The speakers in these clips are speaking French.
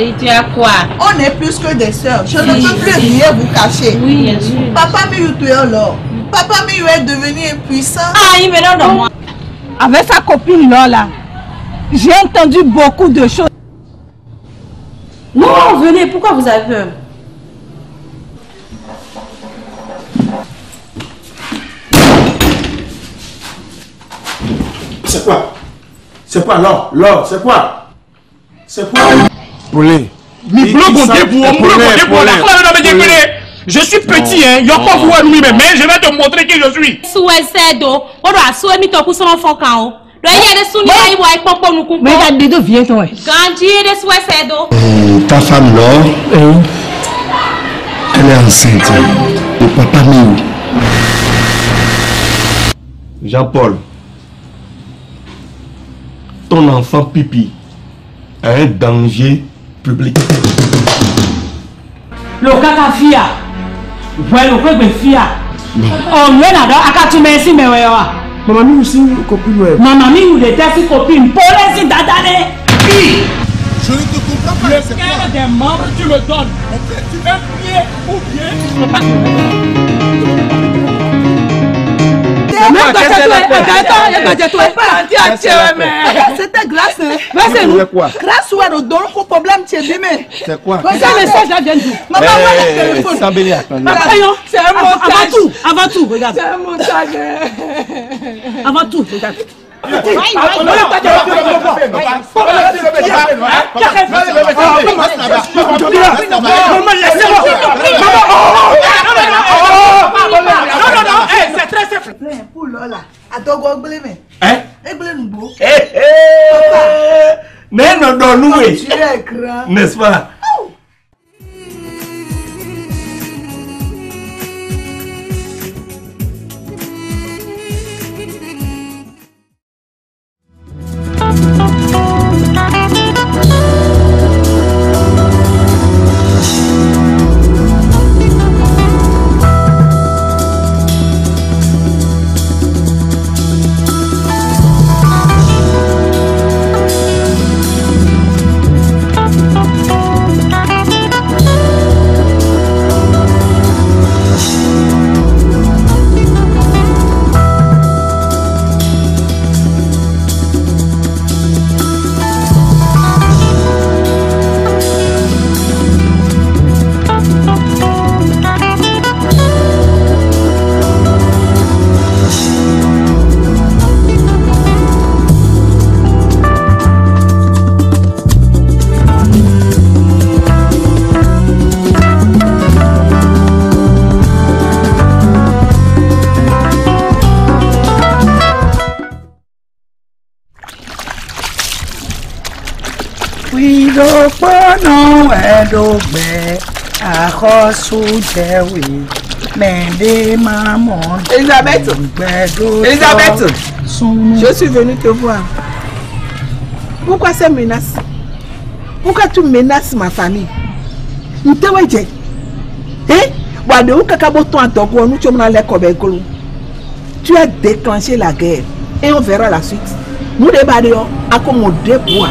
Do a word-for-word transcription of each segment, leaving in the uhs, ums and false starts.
il dit à quoi? On est plus que des sœurs. Je ne peux plus rien vous cacher. Oui, bien sûr. Papa Miou, tu es alors. Papa Miou est devenu impuissant. Ah, il me donne de moi. Avec sa copine Lola, j'ai entendu beaucoup de choses. Non, venez, pourquoi vous avez peur? C'est quoi? C'est quoi, Laure? Laure, c'est quoi? C'est quoi? Poulet. Je suis petit, hein. Je pas voir lui, mais je vais te montrer qui je suis. Mais regarde, de viens toi. Ta femme Laure, elle est enceinte de papa Miou. Jean-Paul, ton enfant Pipi a un danger public. Le caca fia. Ouais, le quoi fia. Oh, mais là, à tu merci, mais ouais. Maman Miou aussi copine. Maman Miou déteste copine. Pour les d'adane. Je ne te comprends pas. Le cœur des membres, tu me donnes. Tu un pied ou bien. C'était glace. C'est quoi? Grâce ou à nos dons, le problème, tu es bimé. C'est quoi? C'est un message là, viens nous. Maman, le téléphone. C'est un montage. Avant tout, avant tout, regarde. C'est un montage. Avant tout, regarde. C'est très simple. Pour Lola, à ton gros blême. Hein? Et blême beau. Eh eh. Mais non, non, nous, Tu es grand. n'est-ce pas? Ìdòpọ̀nà ẹ̀dọ̀gbẹ́ àkọsùjẹ̀wé mẹ́ndé máa mọ̀. Elisabeth, Elisabeth, je suis venue te voir. Pourquoi ces menaces? Pourquoi tu menaces ma famille? Nous te voyons. Hein? Tu as déclenché la guerre et on verra la suite. Nous débattons à commoder pour.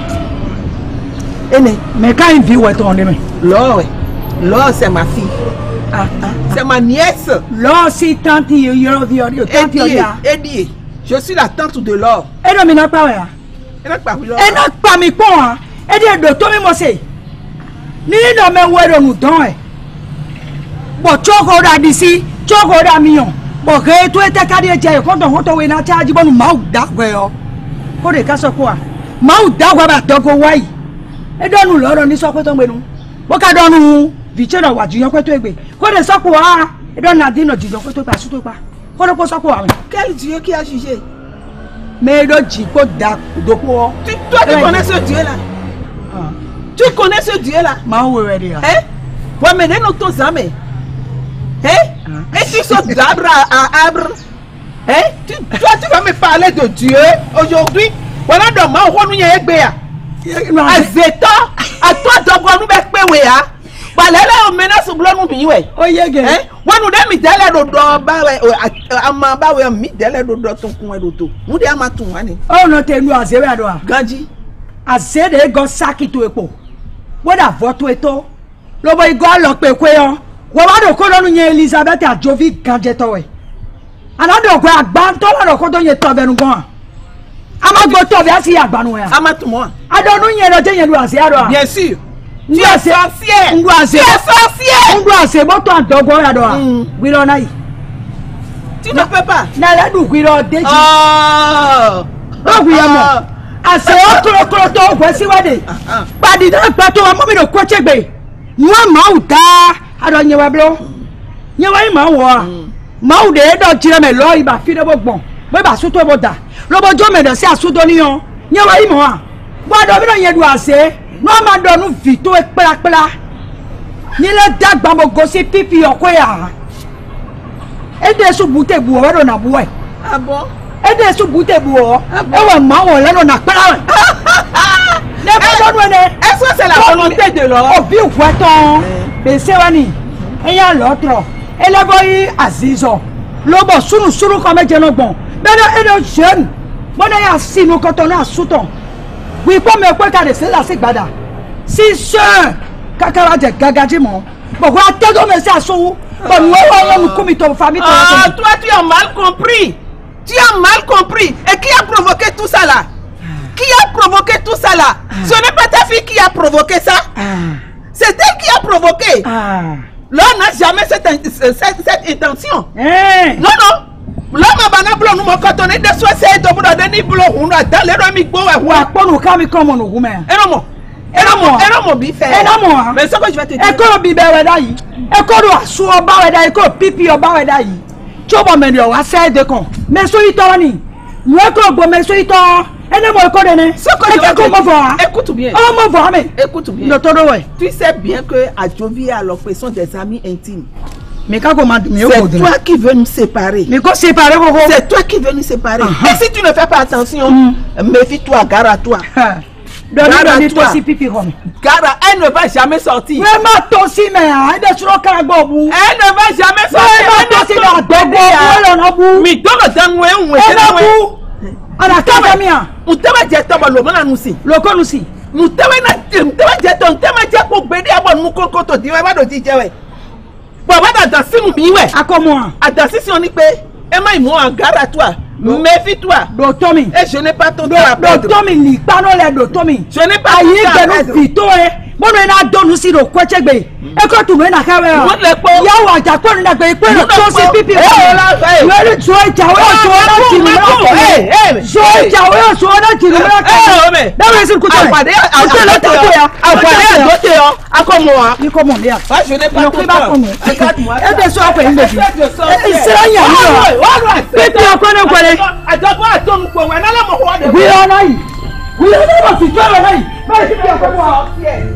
Mais quand il vit où est ton ami? Laure, Laure c'est ma fille. Ah, ah, c'est ma nièce. Laure c'est tante Eddie. Je suis la tante de Laure. Elle ne m'a pas. Elle n'a pas Elle n'a pas mis quoi. Elle dit de toi même aussi. Ni non mais où est nous donc? Bon, choco da d'ici, choco da mignon. Bon, que toi t'es carré tiens quand on retourne au natia du bon mau d'accord. Pour les cas quoi? Mau d'accord ba toko wai. Et donne nous l'or ni soko tombe nous. Bon ka donne nous vite na wa jiyan ko to egbe. Ko de soko wa. Et donne na dino jiyan ko to pa su to pa. Ko de ko soko wa. Quel Dieu qui a jugé? Mais le jipo da doko. Toi tu connais ce Dieu là? Tu connais ce Dieu là? Mau we dia. Hein? Wa mener nos tos âmes. Hein? Et tu sautes d'arbre à arbre. Hein? Tu, toi, tu vas me parler de Dieu aujourd'hui. Voilà demain, on va nous y aller. À Zeta, à toi, d'abord, nous allons nous faire. Voilà, là, on menace au blanc, nous bien. Oh, yeah, yeah. Hein? On nous donne mi délai de dos, bah ouais, à ma bah ouais, mi délai de dos ton coin d'auto. Nous devons ma tout, hein? Oh, non, t'es nous à zéro à droit. Gandhi. À zéro, go sac qui tout est pour. Wọ́dà fọ́tò ètò. Lọ́bọ̀ igọ́ àlọ́pẹ̀ pé ọ́. Wọ́n wá dòkó lọ́nu yẹn Elizabeth Ajovi gàjẹ́tọ̀ wẹ̀. Ànádọ̀kọ̀ àgbáńtọ́ lọ́dọ̀kọ́ tó yẹ tọ́bẹ̀nu gan. A máa gbọ́ tọ́bẹ̀ á sì àgbánu ẹ̀. A máa tún mọ́. Adọ́nu yẹn lọ jẹ́ yẹn lu àṣẹ àdọ́. Bien sûr. Tu es sorcier. Tu es sorcier. Tu es sorcier. Moto andogo ya doa. Gwiro na yi. Tu ne peux pas. Na la du gwiro deji. Oh. Ba gwiro mo. Ase o kro kro to gwe siwade. Ba di na pa to mo mi no ko chegbe. Nwa ma uta. Ado nyewa blo. Nyewa yi ma wo. Ma u de do jire me lo iba fi de bo gbon. Bo ba su to bo da. Lo bo jo me do si asu do ni yon. Nyewa yi mo a. Ba do mi no yen du ase. No ma donu vito e pela pela. Ni le dagba mo gosi pipi oko ya. E de su bute bu o na bu e. Ah bon? E de su bute bu o. E wa ma won le na pela. Ne ba donu ene. Est-ce que c'est la volonté de l'homme? O bi fo ton. Be se wani. E ya l'autre. E le boy azizo. Lo bo sunu sunu ko meje no gbon. Be no e no jeune. Mo na ya sinu ko ton na suton. Oui, pour me quoi car c'est là c'est bada. Si ce kakara de gagaji mon. Pourquoi t'as donné ça sous? Bon nous on nous commis ton famille. Ah, toi tu as mal compris. Tu as mal compris. Et qui a provoqué tout ça là? Qui a provoqué tout ça là? Ce n'est pas ta fille qui a provoqué ça. C'est elle qui a provoqué. L'homme n'a jamais cette, cette, cette intention. Non, non. L'homme a blanc nous quand on est de soi c'est de bout de ni blanc on a dans les rami go wa pour nous comme comme on nous met. Et non moi. Et non moi. Et non moi bi fait. Et non moi. Mais ce que je vais te dire. E ko bi be weda yi. E ko do asu oba weda yi ko pipi oba weda yi. Chobo me do wa say de kon. Me so ito ni. Nous ko go me so ito. E ne mo ko de ne. Ce que je vais te dire. Écoute bien. Oh mo vo me. Écoute bien. No todo we. Tu sais bien que Ajovi a l'oppression des amis intimes. Mais quand comment c'est toi qui veux nous séparer. Mais quoi séparer Gogo? C'est toi qui veux nous séparer. Uh-huh. Et si tu ne fais pas attention, mm. méfie-toi, gare à toi. Gare à toi. Gare, elle ne va jamais sortir. Vraiment toi aussi mais elle est sur le carabou. Elle ne va jamais sortir. Elle est sur le carabou. Mais dans le temps où on est à la camia. On te va dire que le monde nous aussi. Le con aussi. Nous te va dire ton thème dire pour béder à mon coco to dire va de dire ouais. Bon, va danser mon biwe. À comment? À danser si on y paie. Et moi, moi, garde à toi. Méfie-toi. Dotomi. Et je n'ai pas ton temps à perdre. Dotomi, ni pas non les Dotomi. Je n'ai pas ton temps à perdre. Vito, eh. Bon, on a donné aussi le quoi tchèque. Et quand tu m'as dit, Yawa, t'as quoi, on a payé quoi? Le c'est pipi. Le joie, t'as ouais, tu m'as dit. Eh, eh, joie, t'as ouais, tu m'as dit. Eh, mais. Non, mais c'est le coup de pied. Ah, c'est le coup de pied. Ah, c'est le coup de pied. Ah, comme moi. Il comment dire? Ah, je n'ai pas ton temps. Regarde-moi. Et bien sûr, après, il me dit. C'est là, il y a rien. Pipi, on connaît quoi? Attends, attends, nous pouvons. Oui, on a eu. Oui, on a eu. Tu as eu. Mais c'est bien comme moi.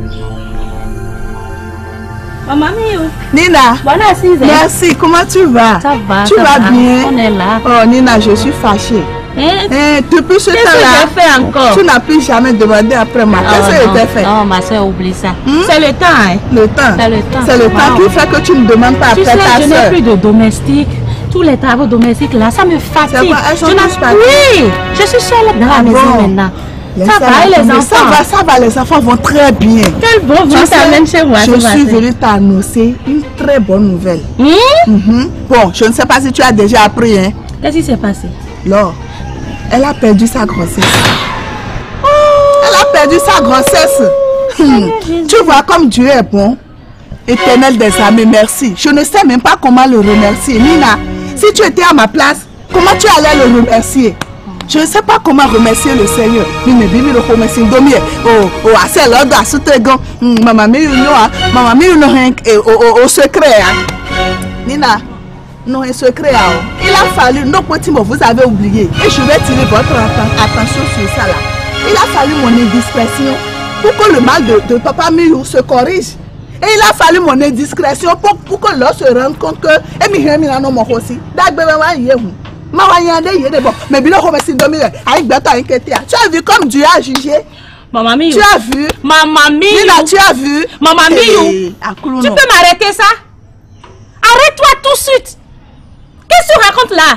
Maman Miou. Nina. Bonne assise. Merci. Comment tu vas? Ça va. Tu ça vas va. bien? On est là. Oh Nina, je suis fâchée. Hein? Eh, depuis ce Qu'est-ce temps-là, que j'ai fait encore? Tu n'as plus jamais demandé après moi. Oh, Qu'est-ce que non, tu as fait? Non, ma soeur, oublie ça. Hmm? C'est le temps, hein? Le temps. C'est le temps. C'est le Wow. temps qui fait que tu ne demandes pas Tu après sais, ta je n'ai soeur. plus de domestique. Tous les travaux domestiques là, ça me fatigue. C'est quoi? Elles sont Je n'ai- tous parties? Oui, je suis seule dans la Ah maison bon? maintenant. Laisse Ça ça va, et là, les mais enfants? Ça va, ça va, les enfants vont très bien. Quel bon Tu vent sais, t'amène chez moi. je tout va suis faire. venue t'annoncer une très bonne nouvelle. Hmm? Mhm. Bon, je ne sais pas si tu as déjà appris, hein. Qu'est-ce qui s'est passé? Laure, elle a perdu sa grossesse. Elle a perdu sa grossesse. Hmm. Tu vois comme Dieu est bon. Éternel des armées, merci. Je ne sais même pas comment le remercier. Nina, si tu étais à ma place, comment tu allais le remercier? Je ne sais pas comment remercier le Seigneur. Mais mais mais le remercier domier. Oh oh assez l'ordre à ce tegon. Maman mais you know, maman mais you know au au secret. Nina, non un secret. Il a fallu nos petits mots, vous avez oublié. Et je vais tirer votre attention sur ça là. Il a fallu mon indiscrétion pour que le mal de, de papa Miou se corrige. Et il a fallu mon indiscrétion pour, pour que l'on se rende compte que et mi mi na no mo aussi. Dagbe wa yehu. Ma wa yande yede bon. Mais bilo ko mesi domi avec beta inquiété. Tu as vu comme Dieu a jugé? Maman Miou. Tu as vu? Maman Miou. Nina, tu as vu? Maman Miou. Hey, tu peux m'arrêter ça? Arrête-toi tout de suite. Qu'est-ce que tu racontes là?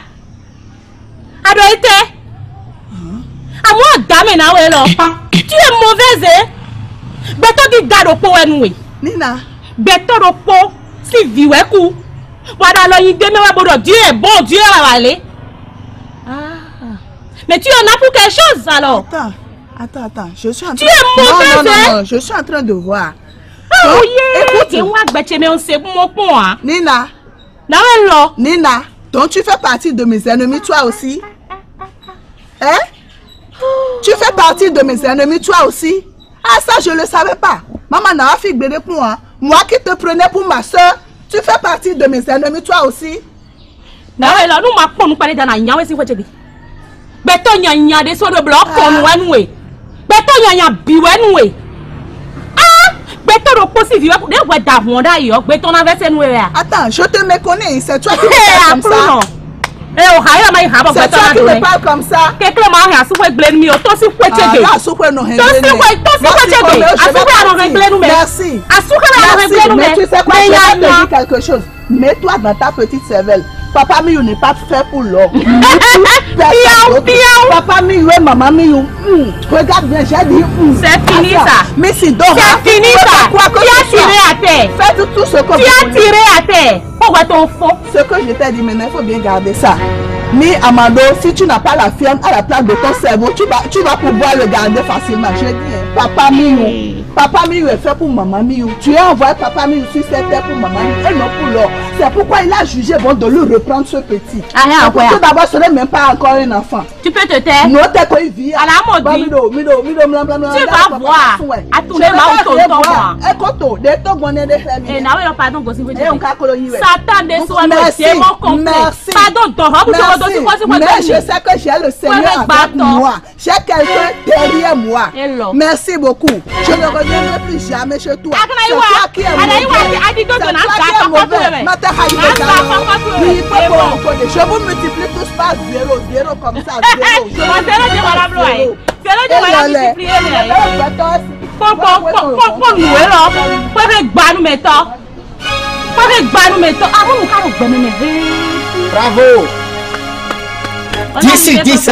Adoïté. À moi, dame, na ouais là. Tu es mauvaise, hein? Beto di gado po enwe. Nina. Beto do po si viwe ku. Wada lo yin deme wa bodo Dieu est bon, Dieu va aller. Ah. Mais tu en as pour quelque chose alors? Attends, attends, attends. Je suis en train. Tu es mauvaise, non, non, hein? non, non, je suis en train de voir. Ah Donc, oui. écoute. Et moi beche me on sait pour mon pont hein. Nina. Na lo. Nina, donc tu fais partie de mes ennemis toi aussi? Hein? Tu fais partie de mes ennemis toi aussi? Ah ça je le savais pas. Maman n'a pas fait de pour moi. Moi qui te prenais pour ma soeur, tu fais partie de mes ennemis toi aussi? Na lo nous ma pon nous parler dans na nyawe si weche bi. Beto nya nya de so de block on wenwe. Beto nya nya biwe nwe. Ah, beto ro posi viwe de we da won da yo, beto na verse nwe ya. Attends, je te méconnais, c'est toi qui me parles comme ça. Eh o ha ya mai ha ba C'est beto toi na qui do. me parles comme ça. Ke kle ma ha su we gble mi o to si weche Ah ge. là, soupe non To si we to si weche ge. Asuka ro gble nu me. Merci. Asuka ro Merci, gble nu me. mais tu sais quoi, je vais te dire quelque chose. Mets-toi dans ta petite cervelle. Papa Miou n'est pas fait pour l'or. Papa Miou et maman Miou. Regarde bien, j'ai dit. C'est fini ça. Mais si Dora. C'est fini ça. Quoi que Tu as ce soit. tiré à terre. Fais tout, tout ce que Tu as tiré à terre. Pourquoi ton faux? Ce que je t'ai dit maintenant, il faut bien garder ça. Mais Amando, si tu n'as pas la fièvre à la place de ton cerveau, tu vas, tu vas pouvoir le garder facilement. Je dis, hein, Papa Miou. Papa Miou est fait pour Maman Miou. Tu as envoyé Papa Miou sur cette terre pour Maman Miou et non pour l'or. C'est pourquoi il a jugé bon de lui reprendre ce petit. Ah, Parce que d'abord, ce n'est même pas encore un enfant. Tu peux te taire. Non, t'es quoi, il vit. À la mode. Tu vas voir. À tous les mains, ton temps. Écoute, des temps, on est des Et na we pardon go si Et on ka kolo yiwe. Satan de soi Merci, démon complet. merci. Pardon, ton robe tu vas dosi quoi si quoi. Mais je sais que j'ai le Seigneur avec moi. J'ai quelqu'un derrière moi. Hello. Merci beaucoup. Je ne reviendrai plus jamais chez toi. Akana C'est iwa. toi qui es Ana iwa mauvais. ti adi go C'est na toi sa qui es papa mauvais. tu Mata hayi Na sa papa tu. Oui, papa, on connaît. Je vous multiplie tous par zéro, zéro comme ça, zéro. Je Moi c'est là de voilà bloy. C'est là de voilà multiplier. Pon pon pon pon pon nous là. Pon fe gba nous meto. Pon fe gba nous meto. Ah bon nous ka gba nous meto. Bravo. dix dix.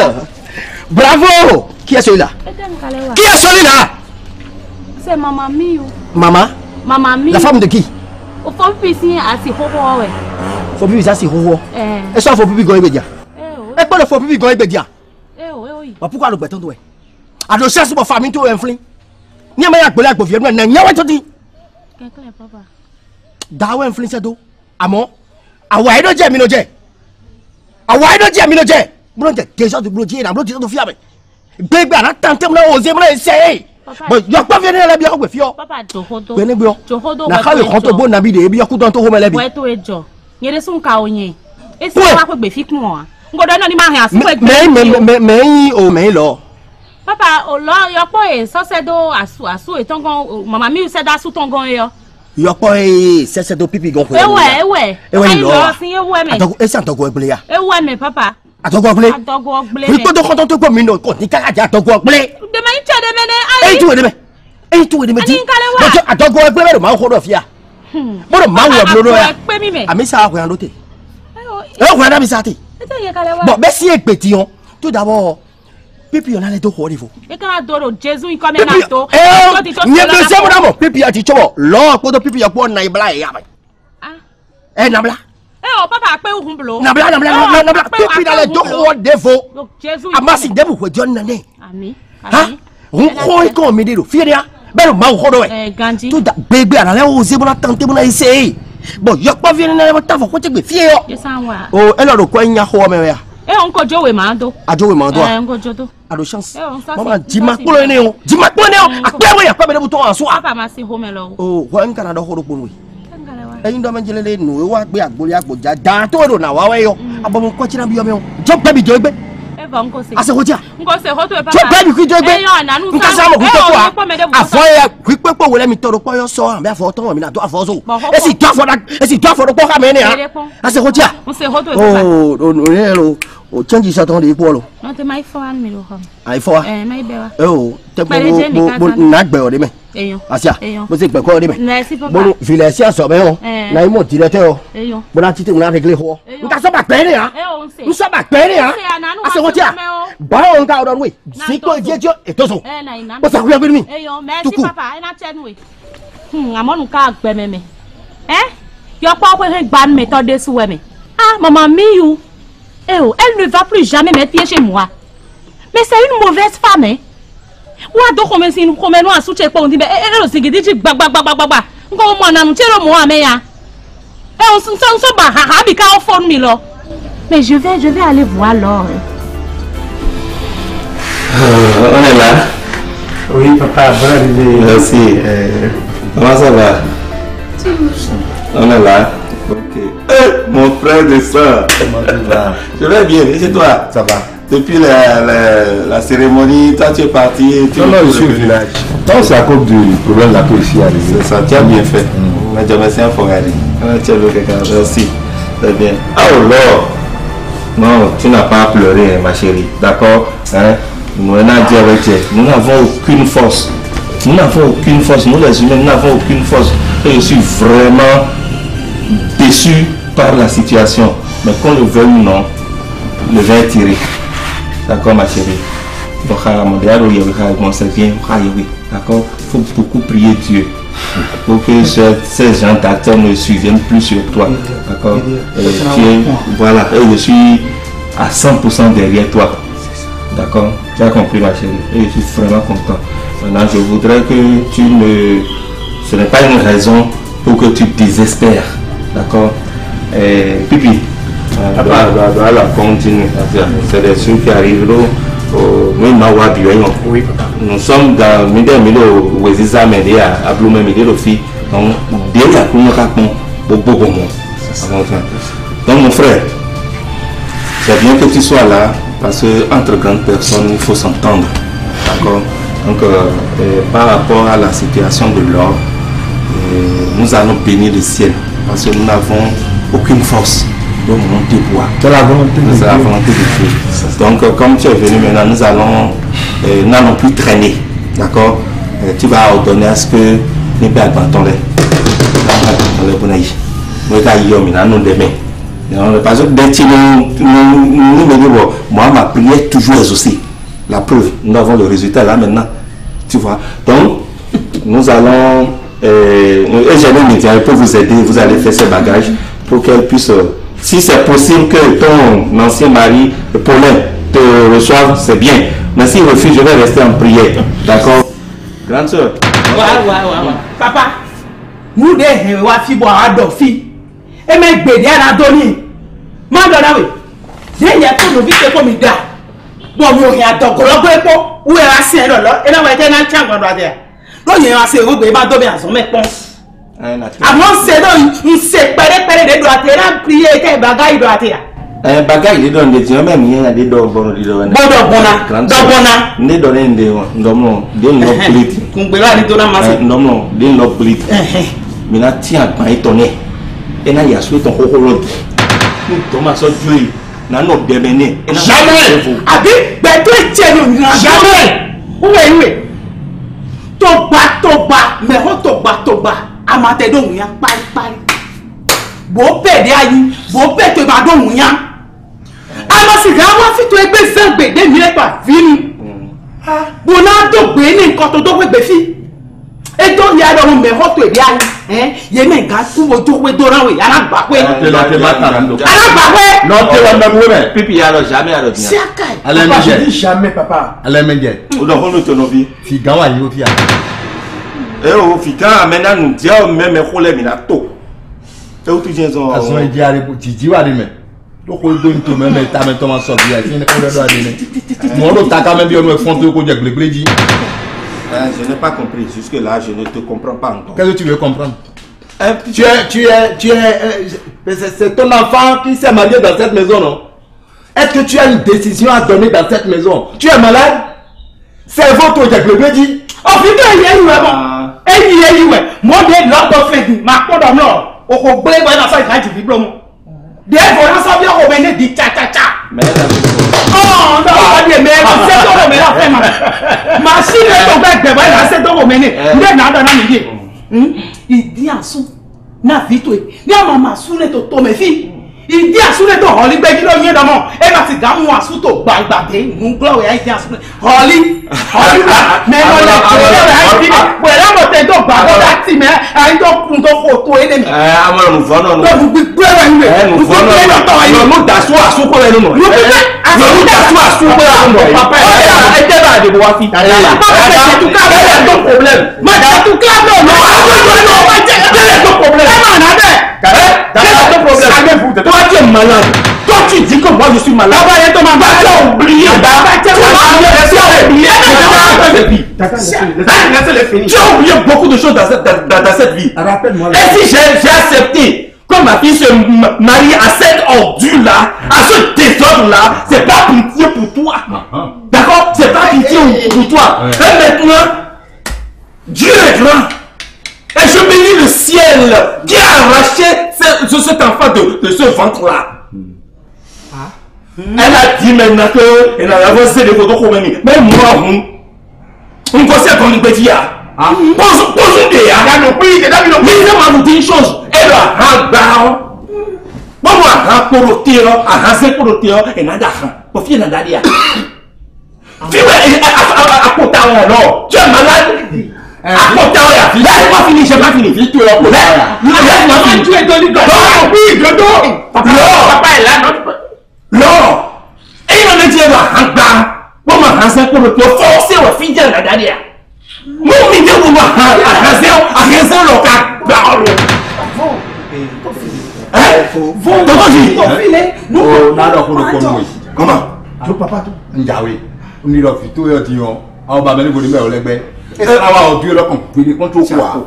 Bravo. Qui est celui-là? Qui est celui-là? C'est maman Miou. Maman? Maman Miou. La femme de qui? Au fond piscine à si hoho ouais. Faut plus ça si hoho. Eh. Et ça faut plus goyer bedia. Eh oh. Et pas le faut plus goyer bedia. Eh oh oui. Pourquoi le béton doit? A do cherche pour famille tout inflin. Ni ma yak bolak bofie na nyawa to di. Quelqu'un papa. Dawa inflin ça do. Amo. Awa do je mi no je. Awa do je mi no je. Bro je déjà de bro je na bro je to fiabe. Bébé na tante mo na oser mo na essayer. Bon, yo pas venir la bien ko fio. Papa johodo. Bene bio. Johodo. Na ka we kon to bo na bi de bi yo ku don to ho mele bi. Ouais to ejo. Yere sun ka onye. E si wa ko gbe fik mo an. Ngodo na ni ma han asu we gbe. Mais mais mais o mais lo. Papa o lo yo po e so se do asu asu e tongon mama mi se da asu tongon yo. Yo po e se se do pipi gon ko. Ewe ewe. Ewe lo. Si ewe me. Atogo e se atogo egbele ya. Ewe me papa. Atogo egbele. Atogo egbele. Fi ko do kon to ko mi no ko ni ka ja atogo egbele. De ma nche de mene ai. E tu de me. E tu de me ti. Mo jo atogo egbele ma ho do fia. Mo do ma wo blo do ya. Pe mi me. Ami sa ko yan lote. E ko na mi sa ti. Ete ye kale wa. Bon, mais si e pe ti on. Tout d'abord pipi on a le do ho rivo. E ka do do Jésus in comme na to. Eh, ni be se mo na mo pipi ati chobo. Lo ko do pipi ya po na ibla ya ba. Ah. Eh na bla. Eh oh papa pe ohun blo. Na bla na bla na bla pipi na le do ho devo. Donc Jésus. Amasi debu ko jon na ne. Ami. Ha? On ko ko mi de do. Fi dia. Be lo ma ho do e. Eh Gandhi. Tout da gbegbe ana le o se mo na tante mo na ise. Bon, yo pa viene na mo ta fo ko te gbe fi e yo. Je san wa. Oh, e lo do ko nya ho me ya. Eh on ko jowe ma do. Ajowe ma do. Eh on ko jodo. Ado chance. Eh on sa. Mama jima kulo ne o. Jima kulo ne o. Akpe we ya kwa be buto anso a. Papa ma si home lo. Oh, wa nka na do ho do ponu. Tangale wa. Eyin do ma jelele nu wa gbe agbori agboja da to do na wa we yo. Abomo ko chira bi yo me o. Jo gbe bi jo gbe. E va nko se. Ase ko ti a. Nko se ho to e papa. Jo gbe bi ki jo gbe. Eh yo na nu sa. Nka sa mo ku to ko a. Afo ya ku pe po wole mi to ro po yo so an be afo to mi na to afo so. E si to afo da e si to afo ro po ka me ni a. Ase ko ti a. On se ho to e papa. Oh, no no lo. o change ça ton de polo non te mai fo an mi lo xam ai fo eh mai bewa eh o te bo bo na gbe o de me eyo asia bo se gbe ko de me merci papa bo village sia so me o na imo directeur o eyo bo na tite mo na régler ho nta so ba pe ni ha n so ba pe ni ha ase won ti a ba o nka o don we si ko je je e to so eh na ina bo sa ku ya gbe mi eyo merci papa e na chen we hmm amonu ka gbe me me eh yo pa ko he gba me to de su we me ah maman miou eh oh elle ne va plus jamais mettre pied chez moi mais c'est une mauvaise femme hein wa do ko me sin ko me no asuche po ndi be e e lo sigidi ji gba gba gba gba gba ngo mo na nu chero mo ame ya eh on so so ba ha ha bi ka o phone mi lo mais je vais je vais aller voir Laure. Euh, on est là. Oui papa, bonne arrivée. Merci. Euh, comment ça va? On est là. Ok. Eh, mon frère de soeur. Comment tu vas? Je vais bien, et c'est toi? Ça va. Depuis la, la, la cérémonie, toi tu es parti. Tu non, non, je suis au village. Non, c'est à cause du problème là que je suis arrivé. C'est ça, tu as bien fait. Mais je me suis informé. Tu as vu quelqu'un, merci. C'est bien. Oh Lord. Non, tu n'as pas à pleurer, ma chérie. D'accord? Hein? Nous, nous n'avons aucune force. Nous n'avons aucune force. Nous les humains, nous n'avons aucune force. Et je suis vraiment déçu par la situation. Mais qu'on le veuille ou non, le vin est tiré. D'accord, ma chérie? Donc, c'est bien. D'accord? Il faut beaucoup prier Dieu pour que ces, ces gens d'acteurs ne suiviennent plus sur toi. D'accord? Voilà. Et je suis à cent pour cent derrière toi. D'accord? Tu as compris, ma chérie? Et je suis vraiment content. Maintenant, je voudrais que tu ne... Ce n'est pas une raison pour que tu désespères. D'accord? Et Pipi, on doit, doit, doit la continuer. C'est des trucs qui arrivent là. Oui, papa. Nous sommes dans le milieu où les examens à Bloumé, milieu de filles. Donc, dès la première beaucoup de monde. Donc, mon frère, c'est bien que tu sois là parce que entre grandes personnes, il faut s'entendre. D'accord? Donc, euh, par rapport à la situation de l'or, nous allons bénir le ciel parce que nous n'avons aucune force de monter bois. C'est la volonté de Dieu. C'est la volonté de Dieu. Donc, euh, comme tu es venu maintenant, nous allons, euh, nous n'allons plus traîner. D'accord? euh, Tu vas ordonner à ce que les pères abandonnent les bonnailles. Nous allons nous demain. Parce que dès que nous nous disons, moi, ma prière toujours exaucée. La preuve, nous avons le résultat là maintenant. Tu vois? Donc, nous allons. Euh, et j'ai un média pour vous aider. Vous allez faire ces bagages pour qu'elle puisse. Euh, si c'est possible que ton ancien mari, Paulin, te reçoive, c'est bien. Mais s'il refuse, je vais rester en prière. D'accord? Grande soeur. Ouais, ouais, ouais, ouais. Papa, nous des wafi bois à dofi. Et même bédé à la donner. Mandona, oui. J'ai y a tout le vite comme il a. Bon, nous y a donc le bon. Où est la scène là? Et là, on était dans le champ qu'on doit dire. Donc, il y a un sérum de bas d'obéir à son mec. Avant, c'est donc, il s'est paré, paré de droite, et là, prier, et bagaille droite. Un bagage, il donne des gens, même il y a des dons, bon, il donne. Bon, bon, bon, bon, ne donne des non, non, des non politiques. Non, non, des non politiques. Mais là, tiens, pas étonné. Et là, il y a souhaité ton horreur. Thomas, ça, Dieu, n'a pas démené. Jamais! Abi, ben, toi, tiens, jamais! Où est, où est? Toba, toba, mais on toba, toba. Amate do munya, pari, pari. Bo pe de ayi, bo pe te ba do munya. Ama si ga wa fi to egbe sangbe de mi le pa vini. Bo na do gbe ni nkan to do gbe fi. E to ya do me ho to e de ayi, eh? Ye me ga ku wo jo we do ran we ala gba pe. Ala gba pe. Non, tu vas même ouais. Pipi ya lo jamais à lo bien. Allez, mais je dis jamais papa. Allez, mais je. O do ho no to no bi. Fi gawa yi o fi a. Eh oh, fika maintenant nous dire même problème il a tout. Et où tu viens en aso e di are bu ti ji wa de me. Do ko do nto me me ta me to ma so bi a. Ti ne ko do do ade ne. Mo lo ta ka me bi o no e fon to ko je glegble ji. Je n'ai pas compris. Jusque là, je ne te comprends pas encore. Qu'est-ce que tu veux comprendre? Hein? Tu es tu es tu es euh, c'est ton enfant qui s'est marié dans cette maison, non? Est-ce que tu as une décision à donner dans cette maison? Tu es malade? C'est votre glegble ji. Oh putain, il y a eu bon. Et il y a eu moi de l'autre fait ma quoi dans l'or. Au gbe boy na ça il a du diplôme. Des fois ça vient au bené dit cha cha cha. Oh, non, pas de mais c'est ton mais la femme. Machine est tombée de bain là, c'est ton mais né. Ndé na da na mi. Hum? Il dit en sous. Na vito. Ni a mama sous ne to to me fi. Il dit en sous ne to holi be ki lo yin da mo. E ma ti da mu asu to gbagba de. Mu glo ya ti asu. Holi. Holi la. Me mo le ko le ha ti. We la mo te to gbagba da ti me. Ai to kun to photo e de mi. Eh, amara mu fono no. Lo bu gbe wa ni. Eh, mu fono. Yo mu da so asu ko le no. Yo mu da so asu ko le no. Papa, e te ba de bo wa fi. Papa, tu ka le ton problème. Ma tu ka no no. Quel est ton problème? Quel est ton problème? Toi tu es malade. Toi tu dis que moi je suis malade. Tu as oublié. Tu as oublié beaucoup de choses dans cette, dans, dans cette vie. Et si j'ai accepté que ma fille se marie à cette ordure-là, à ce désordre-là, c'est pas pitié pour toi. D'accord? C'est pas pitié pour toi. Et maintenant, Dieu est grand. Et je bénis le ciel qui a arraché ce, ce, cet enfant de, de ce ventre-là. Ah. Elle a dit maintenant qu'elle a avancé des photos comme elle. Mais moi, on conseille qu'on lui dit, pose une idée. Mais moi, vous dire une chose. Elle a un bon, moi, un pour le tir, un rasé pour le tir, et nada. Pour finir, nada. Tu es à côté alors. Tu es malade. Laisse-moi finir, j'ai pas fini. Laisse-moi finir. Tu es donné comme ça. Oui, de dos. Papa est là. Non. Et il m'a dit, il va rentrer. Pour me raser pour le tour, forcer au fil de la dernière. Mon milieu, vous m'avez rasé, rasé le cas. Hein? Vous, vous, comment? Tu papa, tu Ndiawe. On dit le phyto et on on va venir vous dire au legbe. Et ça va au Dieu là qu'on peut dire contre quoi?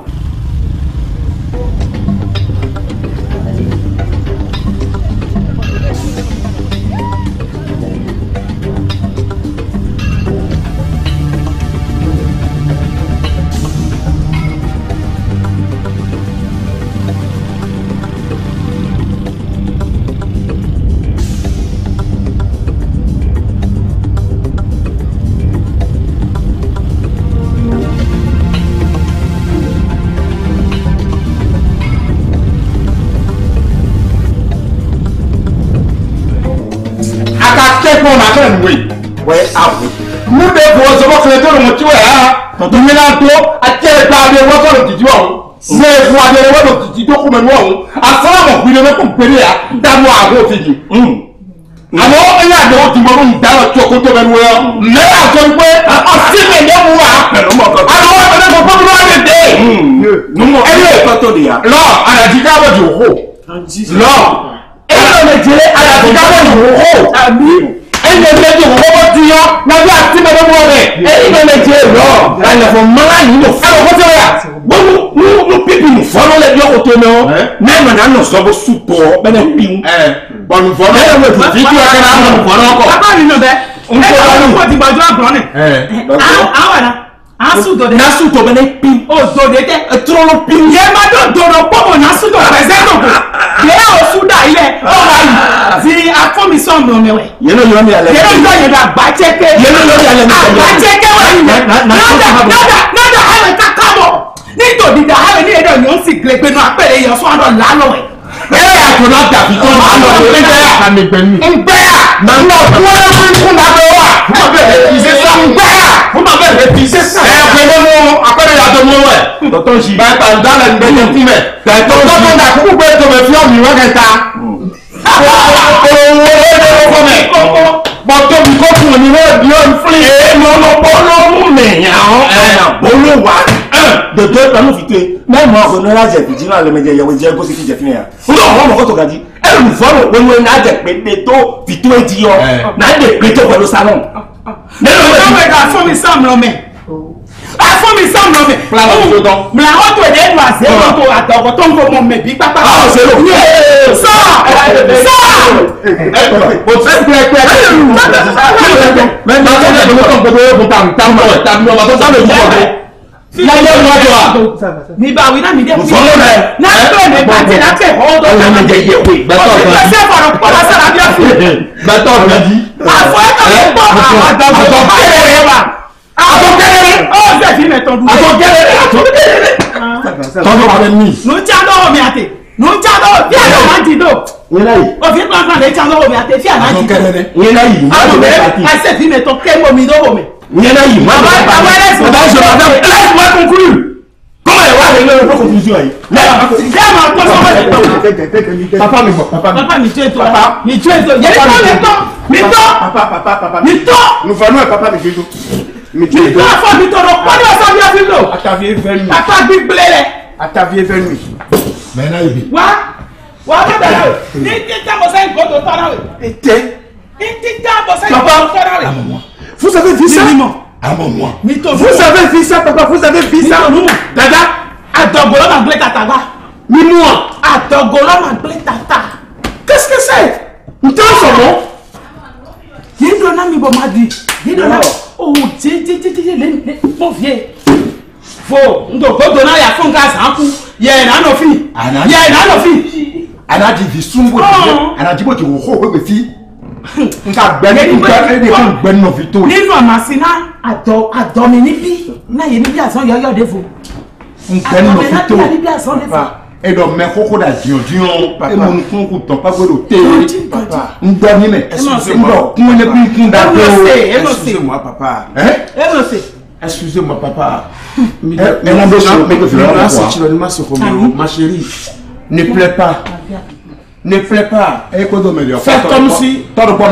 On a fait un oui. Ouais, ah oui. Nous devons se voir que les deux le tuer. Quand on est là, à quel pas de voir le petit doigt. Mais voir de voir le petit doigt comme moi. À ça, on peut le compter d'avoir à vos filles. Alors, il y a d'autres qui m'ont dit dans le côté de l'ouest. Mais à quel point, à six millions de mois. Alors, on ne peut pas nous arrêter. Nous, on est pas tout dire. Là, à la dictature du roi. Là, et on est tiré à la dictature du roi. Ami. Elle ne veut dire robot tuant, n'a pas activé le mauvais. Elle ne veut dire non. Elle ne faut mal, nous nous faisons comme ça. Bon, nous, nous, nous, pipis, nous faisons les biens autonomes. Même maintenant, nous sommes sous port, ben, nous pipons. Bon, nous faisons les biens autonomes. Nous faisons encore. Papa, nous ne veut. On peut pas dire, bah, je vais prendre. Ah, voilà. Asudo de Nasudo bene pim o do de te trolo pim ye ma do do no pomo Nasudo presento ko ye o suda ile o ba yi a fomi so no me we ye no yo mi ale ye no yo ye da ba cheke ye no yo ale mi ba cheke we nada nada nada ha ka kabo ni to di da ha ni e do yo si glegbe no apere yo so ando la lo we e ya ko na da fi ko ma lo e be ya ka mi gbe mi n be ya na no ko na ko na be wa ko be e se sa n be ya ko ma be e se sa e ko mo apere ya do mo we to to ji ba ta da la nbe je ti me ta to to to da ku gbe to me fi o mi wa ke ta o o o ko me bo to mi ko fun ni we bi o fun e mo no po lo mu me ya o e bo lo wa de deux par nous vite même moi on a j'ai dit là le média il y a j'ai bossé qui j'ai fini là non on va ko gadi elle nous voit on on a des péto vite et dit na des péto pour le salon mais on va ga fo mi sam lo me a fo mi sam lo me la o do la o to de wa se o to ata o to ngo mo me bi papa ah c'est lo ça ça o se pe pe mais na to de ko ko ko tam tam tam no ma to sam le la le wa jo ni ba wi na mi de fi na to ne ba te na te ho do na me je ye we ba to ba se fa ro pa sa la bi Maintenant, on a dit. Ah, faut être pas. Attends, attends, attends, Oh, c'est fini, ton doux. attends, Nous tiens mais à Nous tiens viens le antidote. On vient prendre les tiens mais à te fier à l'antidote. Ah, non, mais c'est fini, ton quel moment d'eau, mais. Laisse-moi conclure. Comment elle va régler la conclusion? Papa, mais papa, papa, mais tu es toi. Mais tu es toi. Il y a des temps, mais toi. Papa, papa, papa. Mais toi. Nous faisons un papa, mais tu es toi. Mais tu es toi. Mais toi, pas de ça, bien vu l'eau. À ta vie, venue. Papa, big blé. À ta vie, venue. Maintenant, il vit. Wa? Wa, papa. Il était à mon sein, quand on parle. Il était. Il était à mon sein, Papa. quand on parle. Vous avez vu ça? À un moment. Vous avez vu ça, papa? Vous avez vu ça? Dada, Adogolo m'a blé tata. Dis-moi. Adogolo m'a blé tata. Qu'est-ce que c'est? Nous t'en sommes. Il donne à mi bon m'a dit. Il donne à. Oh, ti ti ti ti ti mon vieux. Faut, on doit donner à fond gaz un coup. Il y a un ofi. Il y a un ofi. Ana dit visumbo. Ana dit que tu vois quoi que si. Nka gbẹni nka ẹni fún gbẹni náà fi tó. Nínú àmàsínà àdọ àdọmi níbí náà yé níbí àsán yọyọ défo. Gbẹni náà fi tó. Àdọmi náà níbí àsán défo. Ẹdọ mẹ kókó da diyan diyan. Ẹ mọ nukun kò tán pápẹ́rẹ́ tẹ. N gbọ́ ní mẹ. Excusez-moi. Kún ní kún kún da tó. Excusez-moi papa. Excusez-moi papa. Elle a besoin de me faire ma chérie. Ne plaît pas. Ne plaît pas. Fais comme si.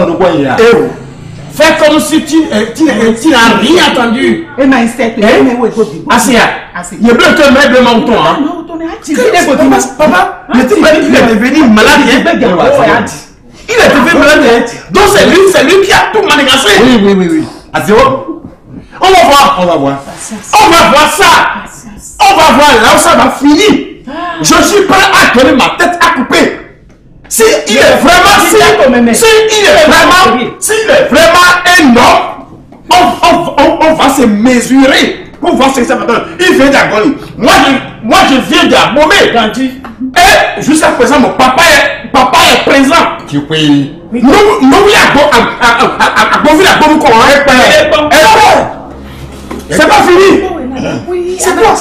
Fais comme si tu, tu, tu n'as rien entendu. Et ma insecte. Asia. Il est bleu te mettre le menton. Papa, il est devenu malade. Il est devenu malade. Donc c'est lui, c'est lui qui a tout manigancé. Oui, oui, oui, oui. Asia. On va voir. On va voir. On va voir ça. On va voir là où ça va finir. Je suis prêt à donner ma tête à couper. Si il est vraiment, si, si il est vraiment, s'il est vraiment un homme, on, on, on, on va se mesurer pour voir ce que ça va donner. Il vient d'Agoni. Moi je, moi je viens d'Abomé. Et jusqu'à présent mon papa est, papa est présent. Tu peux. Nous, nous y Agoni Agoni qu'on a. C'est pas fini. C'est quoi?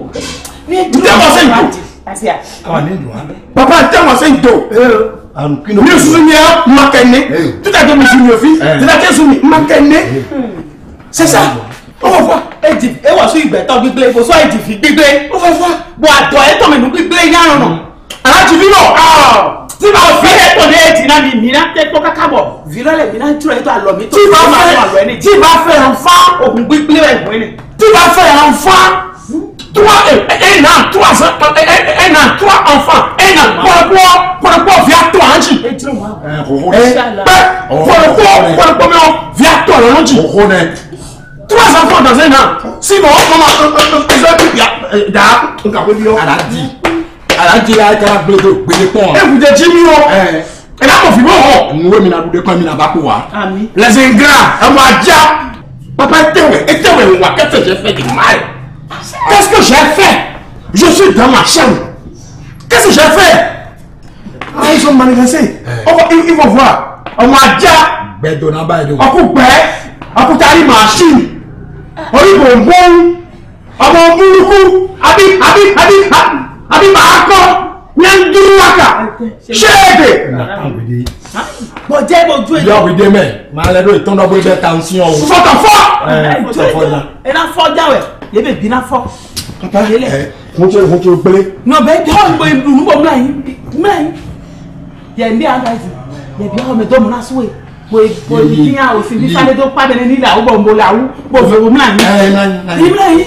Papa, tellement c'est une dos. Nous sommes macané. Tout à fait, monsieur Yofi. Tout à fait, soumis macané. C'est ça. On va voir. Et dit, et on suit Béton Biblé. Il faut soit édifié. Biblé. On va voir. Bon, toi, et toi, mais nous Biblé, non, non. Alors, tu vis non. Ah. Tu vas faire ton nez, tu n'as ni mina, tu es ton cacabo. Vila les mina, tu es toi l'homme. Tu vas faire. Tu vas faire enfant au Biblé. Tu vas faire enfant. Toi, un an, trois ans, un an, trois enfants, un an, pour le quoi, pour le quoi, viens toi, Angie. Pour le quoi, pour le quoi, viens toi, Angie. Trois enfants dans un an. Sinon, maman, ils ont dit, il y a, on a dit, elle a dit, elle a dit, elle a dit, elle a dit, elle a dit, les ingrats, elle m'a dit, papa, était où, qu'est-ce que j'ai fait de mal? Qu'est-ce que j'ai fait? Je suis dans ma chambre. Qu'est-ce que j'ai fait? Ah, ils ont manifesté. Ils vont voir. On m'a dit. On coupe. On coupe ta machine. On dit bonbon. On m'a beaucoup. Abi, abi, abi, abi, marco. Nyandouaka. Chede. Bon Dieu, bon Dieu. Yo, oui, demain. Malheureusement, il tombe dans une tension. Faut t'en fort. Et là, fort, ouais. Il y avait bien fort. Papa, il est. Mon Dieu, mon Dieu, blé. Non, mais il y a un peu de blé. Il y a un bien à il y a bien un peu de mon assoué. Oui, il y a aussi des salles de pas de nid là, ou bon, là, ou bon, je vous m'en dis.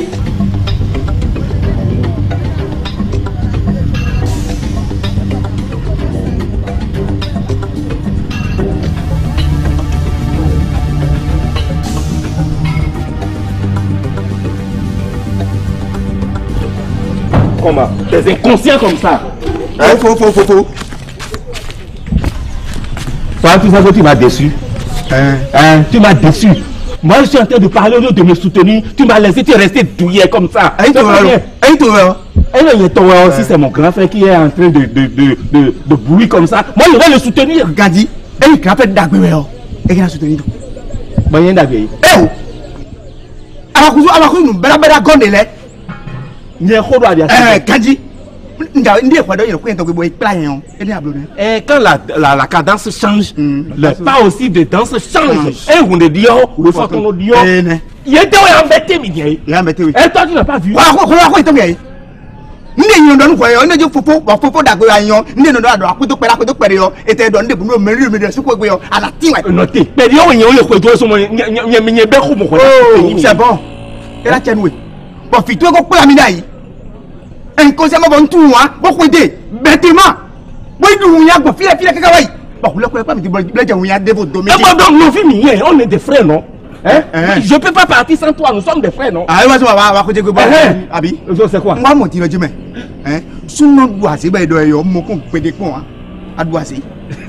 Comment? Des inconscients comme ça. Hein, faut, faut, faut, faut. Toi, tu sais que tu m'as déçu. Hein? Hein? Tu m'as déçu. Moi, je suis en train de parler au lieu de me soutenir. Tu m'as laissé, tu es resté douillet comme ça. Hein, tu vois? Hein, tu vois? Et toi aussi, c'est mon grand frère qui est en train de, de, de, de, de bouillir comme ça. Moi, je vais le soutenir. Gandhi. eyi kira fẹ́ dàgbé wẹ̀ ọ́ ẹ kí n sọ tẹ̀lé dùn. bọ́n yẹn dàgbé yìí. ẹ o abakusu abakusu bẹ́rẹ̀bẹ́rẹ̀ gọ́ndé lẹ. ǹjẹ́ kó do àdìyà. ẹ kájí nga ndé ìpàdé yẹn kó yẹn tó gbé bọ́ ìpìlẹ̀ yẹn o ẹ ní àbúrò rẹ. Eh, quand la, la, la cadence change, mm, le pas aussi de danse change. Et vous ne dites pas, vous faites ton audio. Il était embêté, Miguel. Il est embêté, oui. Et toi, tu n'as pas vu. Quoi, quoi, quoi, quoi, quoi, ndé yìí ndọ́nu kọ́ yẹ ọ́ ndé fofo wà fofo dàgbé ya yan ndé nínú àdó àkótó pẹ̀lú àkótó pẹ̀lú yọ ètò ẹ̀dọ́ ndé bùnú mẹ́rin mi dẹ̀ sọ́kò gbé yọ àlàtí wa. Nọtẹ pẹ̀lú yóò yẹn o lè kó ètò ẹ̀sùn mọ́ yẹn yẹn bẹ́ẹ̀ kó mọ̀ kọ́. ooo c'est bon ẹ la tiẹ̀ nu we bọ̀ fìtú ẹ̀kọ́ pé àmì dà yìí nǹkan sẹ́mọ́ bọ̀ ń tún wa bó kó dé bẹ́tẹ̀má bó dùn wùnyà gbọ̀ fílẹ̀ fílẹ̀ kẹ́kẹ́ wáyìí bọ̀ kúlẹ̀ kúlẹ̀ pàmì ti bọ̀ lẹ́jẹ̀ wùnyà dé bò domi. ẹ gbọ́dọ̀ nù fí mi yẹn on est des frères non. Hein? Hein? Je peux pas partir sans toi, nous sommes des frères, non? Ah, oui, tu vas voir, tu vas voir, Abi. C'est quoi? Moi, mon tirage, mais. Hein? Sous notre doigt, c'est bien de mon con, pédé con, hein? À doigt, c'est.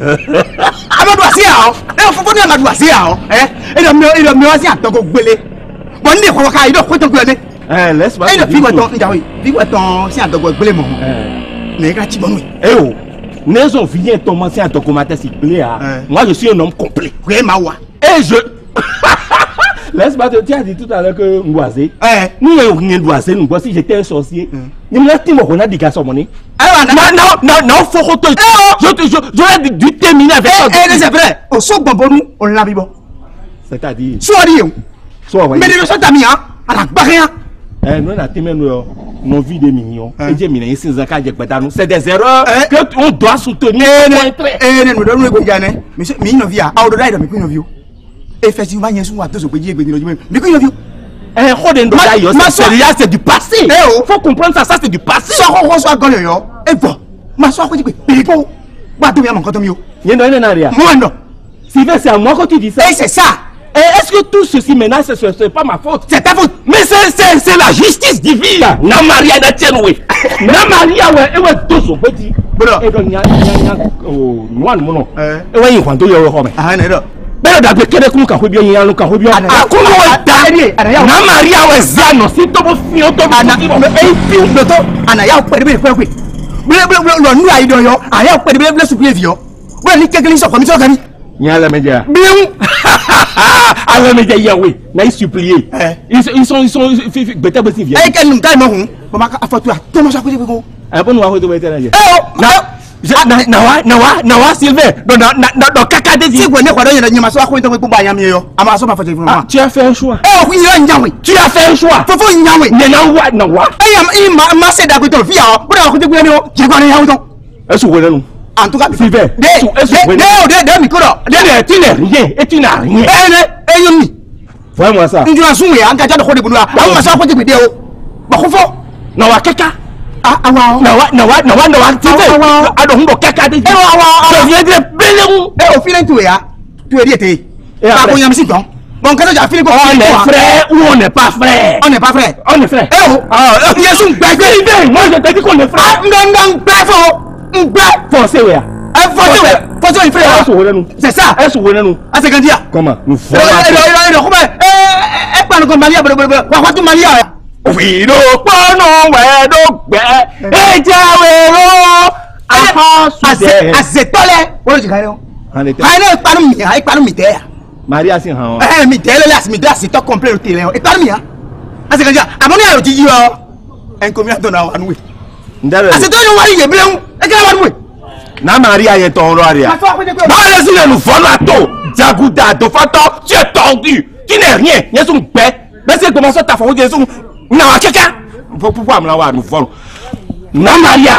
À ma doigt, c'est, hein? Il faut qu'on ait ma doigt, c'est, hein? Et le mieux, et le mieux, c'est un peu belé. Bon, il faut qu'il y ait un peu de belé. Eh, laisse-moi. Et le fille, ton, oui, fille, ton, c'est un peu belé, mon. Mais, quand tu vas nous. Eh, oh! Nézon vient commencer à te commenter s'il plaît. Moi, je suis un homme complet. Oui, ma wa. Et je. Laisse-moi te dire, dit tout à l'heure que Mboisé. Nous n'avons rien Mboisé, nous voici, j'étais un sorcier. Il me l'a dit, moi, on a dit qu'à son monnaie. Non, non, non, non, faut que tu. Je dû terminer avec ça. Eh, c'est vrai. Au saut bon nous, on l'a vu bon. C'est-à-dire. Soit dit. Soit mais les gens t'amis, hein, à la barrière. Eh, nous, on a tenu nos vies de millions. Et j'ai mis ici, c'est des erreurs qu'on doit soutenir. Eh, nous donnons le coup de gagner. Monsieur, mais il ne vient pas au-delà de mes coups de vue. Effectivement, il y a souvent deux opédiers et deux mais qu'il y a vu. Eh, c'est du passé. Il faut comprendre ça, ça c'est du passé. Ça, on reçoit quand yo. Et bon, ma soeur, quoi, mais pour. Bah, tu viens mon compte mieux. Il y a un arrière. Moi, non. Sylvain, c'est à moi que tu dis ça. Et c'est ça. Et est-ce que tout ceci maintenant, ce n'est pas ma faute? C'est ta faute. Mais c'est la justice divine. Na Maria na tienwe. Na Maria, ouais, et ouais, tout ce petit. Et donc, il y a oh, moi, mon nom. Et ouais, il y a un peu de hommes. Ah, non. Mais da be kede kun ka ho bi yin anu ka ho bi a ko mo da na Maria we zano si to bo fi o to ana e fi o to ana ya pe be pe pe ble ble ble lo nu ai do yo aya pe be ble su pe vi yo we ni kekele so commission kan ni ala media bien ala media ya we na i supplier ils ils sont ils sont beta beti vi e ken nu kai mo hun mo ma ka afotu a to mo so ko je ko e bo nu wa ho to be tele je na na wa na wa na wa Sylvain do na na do kaka de si gwe ne kwado yen nyama so akwo nto pe ba yam yo ama so ma foto fun tu as fait un choix eh ku yin nyawe tu as fait un choix fofo nyawe ne na wa na wa eh am i ma ma se da ko to fi ya o bro ko te gwe ni o je ko ni ya o to est-ce que nous en tout cas Sylvain est-ce que de de mi ko do de tu n'es rien et tu n'as rien eh ne eh yo mi vois-moi ça ndu asun we an ka ja do ko de bunu a ma so ko te gbe de o ba ko fo na wa kaka ah awa na wa na wa na wa na wa ti be ado hundo kaka de eh awa je viens de belem eh o feeling to ya tu e ete ba ko yam si ton bon quand ja feeling ko on est frère ou on n'est pas frère on n'est pas frère on est frère eh o ah yesu gbagbe moi je te dis qu'on est frère ngang gbafo ngba forcé ouais eh forcé ouais forcé frère c'est ça est-ce que nous ah c'est quand dire comment nous eh eh eh comment eh eh pa no ko maria bro bro wa wa tu maria we do pono we do gbe e jawero aha sude azetole wo ji kare o ane panu mi ai panu mi te ya Maria sin han eh mi te le las mi das to complete te le e panu mi ya ase kan ja amoni ayo ti yi o en ko mi ato na wa nu we ndare ase to yo wa ye bleun e ka wa nu we na Maria ye ton roaria ba le si le nu folo ato jaguda do foto tu es tordu tu n'es rien yesu gbe mais c'est comment ça ta fo yesu na wa keka faut pouvoir me la wa nu folo na Maria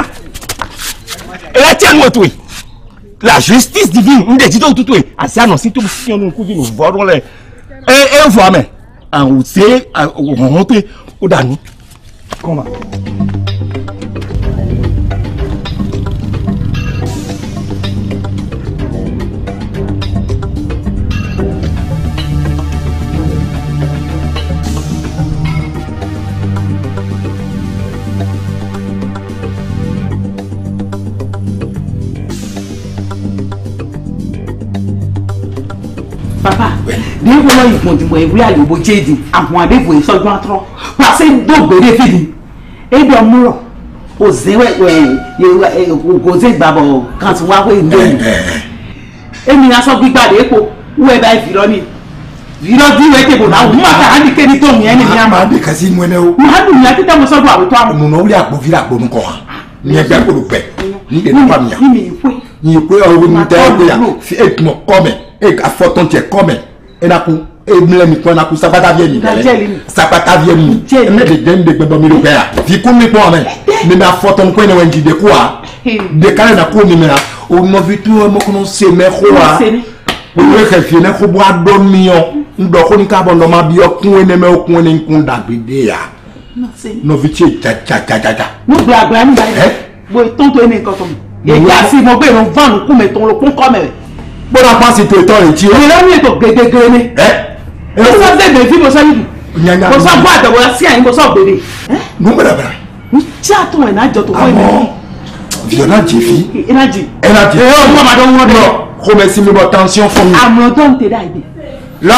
la tienne moi tout la justice divine ndé ti to tout tout asi annonce tout si on ku nous volons les et et voir mais en c'est on monte au dani comment papa bí wọ́n lọ ìpọ̀n ìdìbò ìwé àyèwò jéèdì àwọn àdébò ìsọjú àtúrọ̀ pàṣẹ dògbèrè fìdí ebi ọmúrọ̀ òzèwẹ̀ ògòzè gbàbọ̀ kan tí wàá wé ìlú ẹ̀yìn èmi náà sọ gbígbà dé epo wú ẹ báyìí fìrọ ni fìrọ bí wẹ́ẹ́ tèbò náà wọ́n máa kà á di kéde tó yẹn nìyẹn àmọ́. máa dé kasi mu ẹnẹ o. máa dùn yẹn títẹ́ mo sọ́dọ̀ àwòtọ́ àwọn. nùnà wúlò àpò fìlà àpò nù kọ́ wa ní ẹgbẹ́ kò ló pẹ́ ní ìdè nípa mi yà. yìí pé ọ̀rọ̀ mi tẹ́ ẹ pé yà fi ètùmọ̀ kọ́mẹ̀ ẹ̀ afọ́tọ̀ntẹ̀ kọ́mẹ̀ ẹ̀ nàkú ẹ̀ mílẹ̀ mi kọ́ nàkú sapata viẹ̀ mi lẹ́lẹ̀ sapata viẹ̀ mi ẹ̀ mẹ́ de dẹ́n de gbẹdọ̀ mi ló pẹ́ yà fi kún mi pọ̀ mẹ́ mi ma fọ́tọ̀ nkọ́ ẹ̀ wẹ̀ ndì de kó wa de kálẹ̀ nà kó mi mẹ́ la o nọ fi tu ẹ̀ mọ́kànnà se mẹ́ kó wa o yẹ kẹ́ fi ẹ̀ kó bọ́ adọ́ mi yọ ndọ̀ kó ní kábọ̀ ndọ̀ ma bí yọ kún ẹ̀ nẹ́mẹ́ o kún ẹ̀ ní kún dàgbé de yà nọ fi tiẹ̀ tsatsatsatsatsa. mo gbé àgbà mi báyìí bo tonto ẹ̀ ní nǹkan tó mi èyí àti mo gbé ìrún van kún mi tó ń lo kún kọ́ mẹ́rẹ̀. bọ́dà pàṣẹ tó ìtọ́ rẹ̀ tí o. èyí lọ́wọ́ ètò gèdègèrè ni. mo sọ gbèdè tí mo sọ yìí mo sọ bọ́ àtẹ̀wọ́ sí àyín mo sọ gbèdè. nù bẹ̀rẹ̀ n tí a tó ẹ̀ náà jọ tó wọ́n mi. violent jìfì. énergie. énergie. ẹ ọ mọ àdó wọn dẹ. kó bẹ sí mi bọ tension fún mi. àmọ́ tó ń tẹ dá ibi. lọ.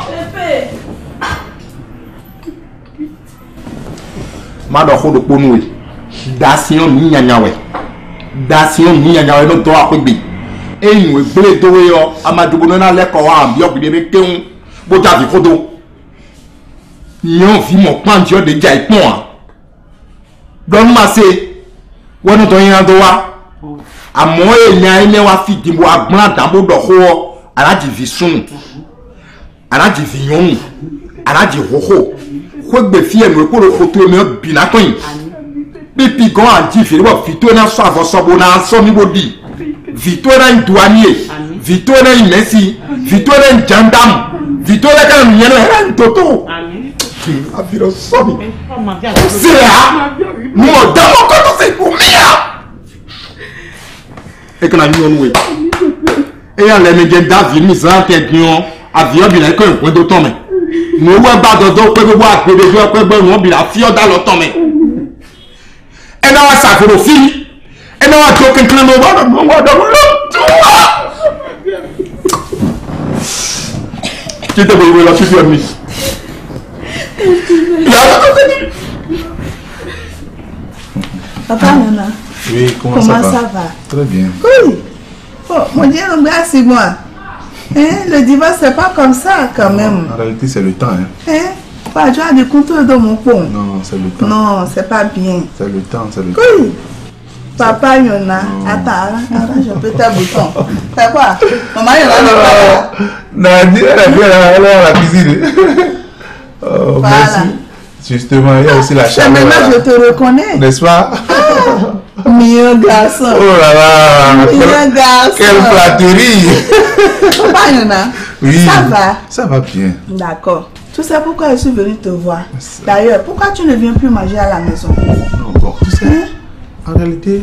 má dọ̀ kó do kponu ye dasiyan ní yanyawẹ dasiyan ní yanyawẹ ló tọ́ àpégbè eyín ìwé gbélé dówó yọ amadugu nínú lẹ́kọ̀ọ́ wa àbí ọ̀gbìn bẹ kéwọn bó tàbí kótó yẹn fi mọ̀ pàǹtí ọ̀dẹ̀ jà ìpọ́n wa dọ́nù máa ṣe wọ́n tó yẹn tó wa àmọ́ èèyàn ẹni wa fi dìbò agbọ́n àdàbò dọ̀kọ́ alájì fi sùn alájì fi yọ̀nù alájì hóhó kó gbè fi ẹnu kó ló foto ẹnu bìnnà tó yìí pípì gan àti ìfìdíbọ̀ fìtó náà sọ àfọ̀sọ́bọ̀ náà sọ níbo di fìtó náà ń duwaniye fìtó náà ń mẹ́sì fìtó náà ń jandamu fìtó náà kàn ń yẹn náà ẹ̀rọ ń tótó. àfihàn sọ́mi síra mo dá wọn kọ́ tó ṣe kú míyà. ẹ kàn án yín ọ̀nù wẹ̀ ẹ yà lẹ́nu jẹ́ dáàfin ní ìsàn tẹ̀ gbìyàn àfihàn bìnnà ẹ̀kọ́ ìpín tó tọ̀ mẹ́ mo wá bá dọ̀dọ̀ pé gbogbo àgbègbè pé gbẹ̀rún wọn bìnnà àfihàn dá lọ tọ̀ mẹ́ ẹ náà wá ṣàfihàn fí ẹ náà wá tó kékeré ló wà lọ́dọ̀ wà lọ́dọ̀ ló tó wá. kí tẹ̀ bọ̀ ìwé lọ sí fi ọ̀mí. Papa Nana. Oui, comment, comment ça, va? ça va? Très bien. Oui. Oh, mon Dieu, on à six mois. Hein? Le divorce, c'est pas comme ça quand même. En réalité, c'est le temps. Hein? Hein? Pas tu as des contours dans mon pont. Non, c'est le temps. Non, c'est pas bien. C'est le temps, c'est le temps. Oui. Papa Yona, attends, attends, je peux ta bouton. Fais quoi? Maman Yona n'est pas là. Nadine, elle est bien là, elle est à la cuisine. Oh, Voilà. merci. Justement, il y a aussi la Et chaleur. maintenant, je te reconnais. N'est-ce pas? Ah, mignon garçon. Oh là là. Mignon garçon. Quelle flatterie. Papa Yona, Oui. ça va? Ça va bien. D'accord. Tu sais pourquoi je suis venue te voir. D'ailleurs, pourquoi tu ne viens plus manger à la maison? Non, bon, tu sais, en réalité,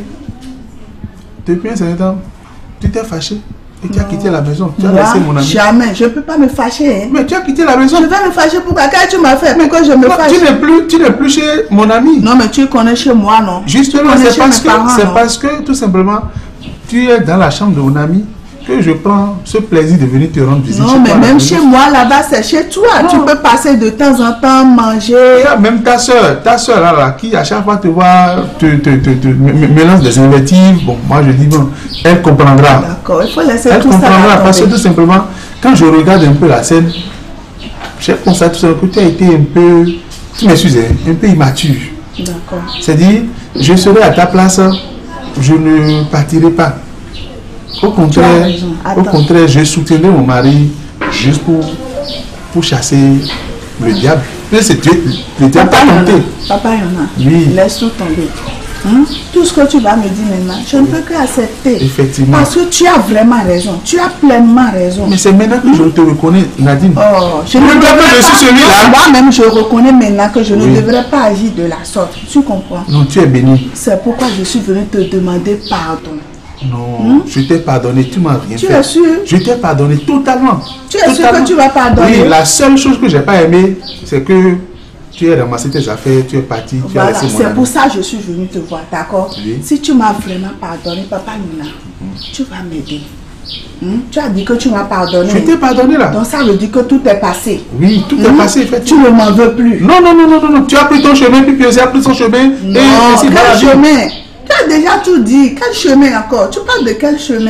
depuis un certain temps, tu t'es fâché et tu as quitté la maison. Tu as Moi, laissé mon ami. jamais. Je ne peux pas me fâcher. Hein. Mais tu as quitté la maison. Je vais me fâcher pourquoi? Quand tu m'as fait, mais quand je me Non, fâche. tu n'es plus, tu n'es plus chez mon ami. Non, mais tu connais chez moi, non? Justement, Tu connais c'est chez parce, mes parents, que, c'est non? parce que, tout simplement, tu es dans la chambre de mon ami que je prends ce plaisir de venir te rendre visite. Non, chez mais toi à la même maison. chez moi, là-bas, c'est chez toi. Non. Tu peux passer de temps en temps, manger. Il y a même ta soeur, ta soeur là, là, qui à chaque fois te voit, te, te, te, te m- m- mélange des invectives. Bon, moi je dis bon, elle comprendra. D'accord, il faut laisser Elle tout ça. comprendra là parce que tomber. tout simplement, quand je regarde un peu la scène, j'ai constaté tout simplement que tu as été un peu, tu m'excuses, hein, un peu immature. D'accord. C'est-à-dire, je serais à ta place, je ne partirai pas. Au contraire, raison. au Attends. contraire, je soutiendrai mon mari juste pour, pour chasser le diable. Mais c'est Dieu, le diable Papa t'a Yona, tenté. Papa Yona, Oui. laisse tout tomber. Hein? Tout ce que tu vas me dire maintenant, je ne peux que accepter. Effectivement. Parce que tu as vraiment raison. Tu as pleinement raison. Mais c'est maintenant que je te reconnais, Nadine. Oh, je ne Le devrais diable, je pas- suis celui-là. Moi-même, je reconnais maintenant que je ne Oui. devrais pas agir de la sorte. Tu comprends? Non, tu es béni. C'est pourquoi je suis venue te demander pardon. Non, je t'ai pardonné, tu m'as rien Tu fait. es sûr? Je t'ai pardonné totalement. Tu es sûr Totalement. que tu vas pardonner? Oui, la seule chose que j'ai pas aimé, c'est que tu as ramassé tes affaires, tu es parti, tu as Voilà, laissé mon c'est ami. pour ça que je suis venue te voir, d'accord? Oui. Si tu m'as vraiment pardonné, Papa Nina, tu vas m'aider. Hmm? Tu as dit que tu m'as pardonné. Je t'ai pardonné là. Donc ça veut dire que tout est passé. Oui, tout est Hmm? passé, Tu effectivement. ne m'en veux plus. Non, non, non, non, non, non. Tu as pris ton chemin, puis Piosé a pris son chemin. Non, et ainsi de quel la vie. chemin? Tu as déjà tout dit. Quel chemin encore? Tu parles de quel chemin?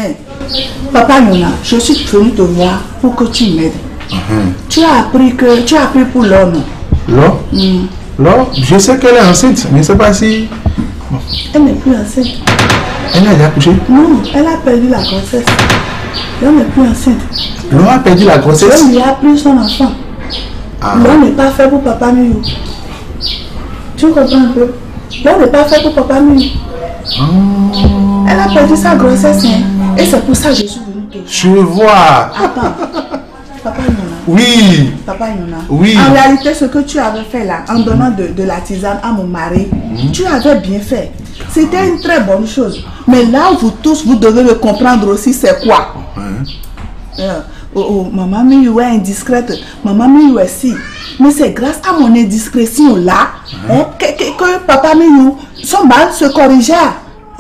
Papa Yona, je suis venu te voir pour que tu m'aides. Uh-huh. Tu as appris que tu as appris pour l'or, non? L'or? Mm. L'or? Je sais qu'elle est enceinte, mais je ne sais pas si... Bon. Elle n'est plus enceinte. Elle a déjà accouché? Non, elle a perdu la grossesse. Elle n'est plus enceinte. L'or a perdu la grossesse? Elle lui a pris son enfant. Ah. L'or n'est pas fait pour Papa Miou. Tu comprends un peu? L'or n'est pas fait pour Papa Miou. Oh. Elle a perdu sa grossesse, hein? Et c'est pour ça que je suis venue te voir. Je vois. Attends. Papa Yona. Oui. Papa Yona. Oui. En réalité, ce que tu avais fait là, en donnant de, de la tisane à mon mari, mmh. tu avais bien fait. C'était une très bonne chose. Mais là, vous tous, vous devez me comprendre aussi c'est quoi. Mmh. Euh, oh, oh, maman Miou est indiscrète. Maman Miou est si. Mais c'est grâce à mon indiscrétion là mmh. hein, que, que, que Papa Miou, son mal se corrigea.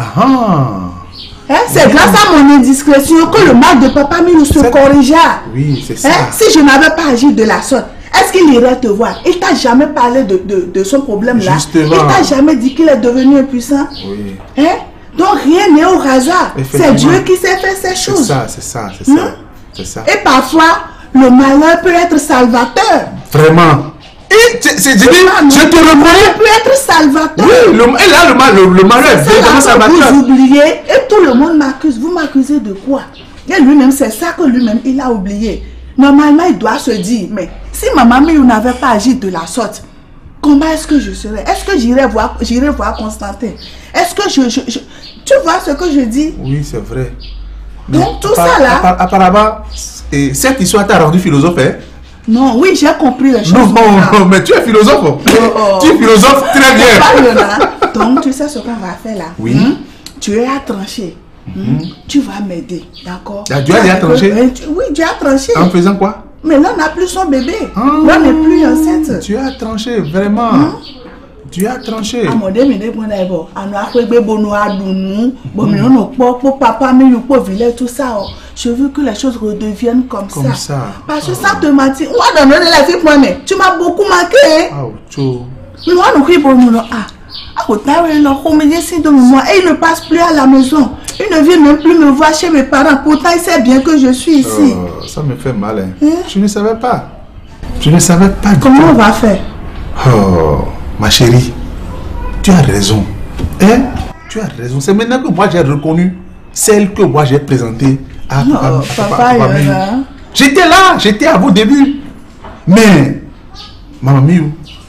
Ah. Hein? C'est oui. grâce à mon indiscrétion que le mal de Papa Miou se corrigea. Oui, c'est ça. Hein? Si je n'avais pas agi de la sorte, est-ce qu'il irait te voir? Il t'a jamais parlé de, de, de son problème là. Justement. Il t'a jamais dit qu'il est devenu impuissant. Oui. Hein? Donc rien n'est au hasard. C'est Dieu qui s'est fait ces choses. C'est ça, c'est ça, c'est hmm? ça, c'est ça. Et parfois, le malheur peut être salvateur. Vraiment. Et c'est, c'est, je, je te reconnais. Peut être salvateur. Oui, le, et là, le, mal, le, le malheur est vraiment salvateur. Vous oubliez, et tout le monde m'accuse. Vous m'accusez de quoi? Et lui-même, c'est ça que lui-même, il a oublié. Normalement, il doit se dire, mais si ma mamie n'avait pas agi de la sorte, comment est-ce que je serais? Est-ce que j'irais voir, j'irais voir Constantin? Est-ce que je, je, je... Tu vois ce que je dis? Oui, c'est vrai. Mais donc, tout ça là... Apparemment, et cette histoire t'a rendu philosophe, hein? Non, oui, j'ai compris les choses. Non, non, non, mais tu es philosophe. Oh, oh. Tu es philosophe très bien. Donc, tu sais ce qu'on va faire là? Oui. Hum? Tu es à trancher. Hum? Tu vas m'aider, d'accord? Ah, Dieu a déjà tranché? Oui, Dieu a tranché. En faisant quoi? Mais là, on n'a plus son bébé. Ah, là, on n'est plus enceinte. Dieu a tranché, vraiment. Hum? Dieu a tranché. À mon demi, je vais bon, à nous après bon nous a nous, bon mais on pour pour papa mais nous pour village tout ça. Je veux que les choses redeviennent comme, comme ça. ça. Parce que ah. ça te mentit. Moi dans la vie moi mais tu m'as beaucoup manqué. Ah oh, mais moi nous crie bon nous ah. Ah au tard il leur comédien si de moi et il ne passe plus à la maison. Il ne vient même plus me voir chez mes parents. Pourtant il sait bien que je suis ici. Oh, ça me fait mal. Hein. Hein? Je ne savais pas. Je ne savais pas. Comment on va faire? Oh. Ma chérie, tu as raison. Hein? Tu as raison. C'est maintenant que moi j'ai reconnu celle que moi j'ai présentée à non, papa. Papa, papa, papa j'étais là, j'étais à vos débuts. Mais, maman Miou,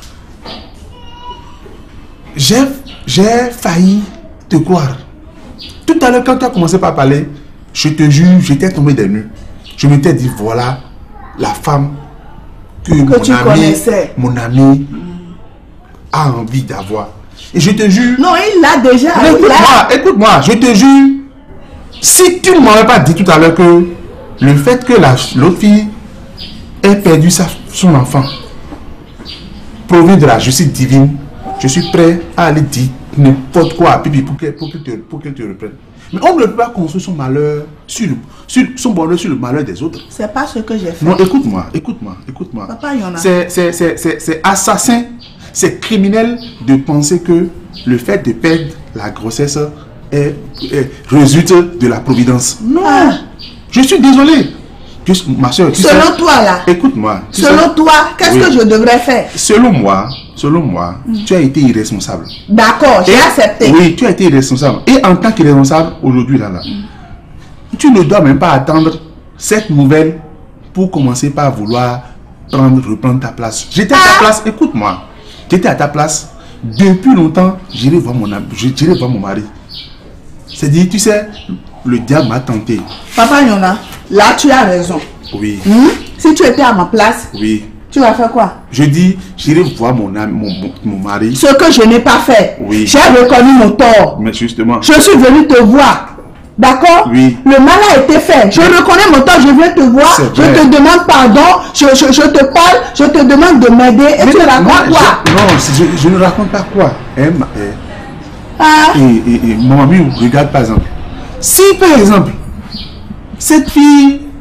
j'ai, j'ai failli te croire. Tout à l'heure, quand tu as commencé par parler, je te jure, j'étais tombé des nues. Je m'étais dit, voilà la femme que, que mon, tu ami, connaissais. mon ami a envie d'avoir. Et je te jure... Non, il l'a déjà. Écoute-moi, écoute-moi, je te jure, si tu ne m'aurais pas dit tout à l'heure que le fait que la, l'autre fille ait perdu sa, son enfant provient de la justice divine, je suis prêt à aller dire n'importe quoi à Pipi pour qu'elle, pour qu'elle te, pour qu'elle te reprenne. Mais on ne peut pas construire son malheur sur, le, sur son bonheur sur le malheur des autres. C'est pas ce que j'ai fait. Non, écoute-moi, écoute-moi, écoute-moi. Papa, il y en a. C'est, c'est, c'est, c'est, c'est assassin, c'est criminel de penser que le fait de perdre la grossesse est, est, résulte de la providence. Non, ah. Je suis désolé. Je, ma soeur, tu selon sais, toi là. Écoute-moi. Selon sais, toi, qu'est-ce oui. que je devrais faire? Selon moi, selon moi, mm. tu as été irresponsable. D'accord, j'ai accepté. Oui, tu as été irresponsable. Et en tant qu'irresponsable, aujourd'hui là, là mm. tu ne dois même pas attendre cette nouvelle pour commencer par vouloir prendre, reprendre ta place. J'étais ah. à ta place, écoute-moi. J'étais à ta place. Depuis longtemps, j'irai voir mon, j'irai voir mon mari. C'est-à-dire, tu sais, le diable m'a tenté. Papa Yona, là tu as raison. Oui. Hmm? Si tu étais à ma place, oui. Tu vas faire quoi? Je dis, j'irai voir mon, mon, mon, mon mari. Ce que je n'ai pas fait. Oui. J'ai reconnu mon tort. Mais justement. Je suis venu te voir. D'accord? Oui. Le mal a été fait. Je reconnais mon tort, je viens te voir. Je te demande pardon. Je, je, je te parle. Je te demande de m'aider. Et mais tu non, racontes quoi? Je, non, je, je ne raconte pas quoi. Eh, eh, ah. Et, et, et mon ami, regarde par exemple. Si par exemple, cette fille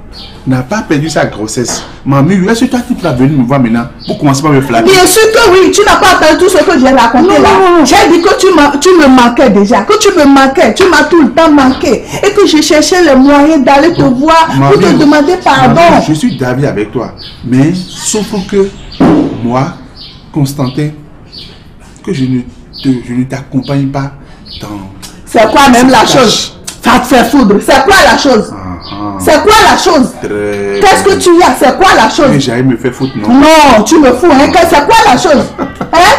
n'a pas perdu sa grossesse. Mamie, est-ce que toi tu vas venir me voir maintenant pour commencer par me flatter? Bien sûr que oui, tu n'as pas entendu tout ce que j'ai raconté là. J'ai dit que tu, tu me manquais déjà, que tu me manquais, tu m'as tout le temps manqué et que je cherchais les moyens d'aller te voir pour te demander pardon. Mamie, je suis d'avis avec toi, mais sauf que moi, Constantin, que je ne te, je ne t'accompagne pas dans... C'est quoi même la chose? Ça te fait foudre. C'est quoi la chose? Ah, c'est quoi la chose? Qu'est-ce que tu as? C'est quoi la chose? J'allais me faire foutre, non? Non, tu me fous, hein? C'est quoi la chose? Hein?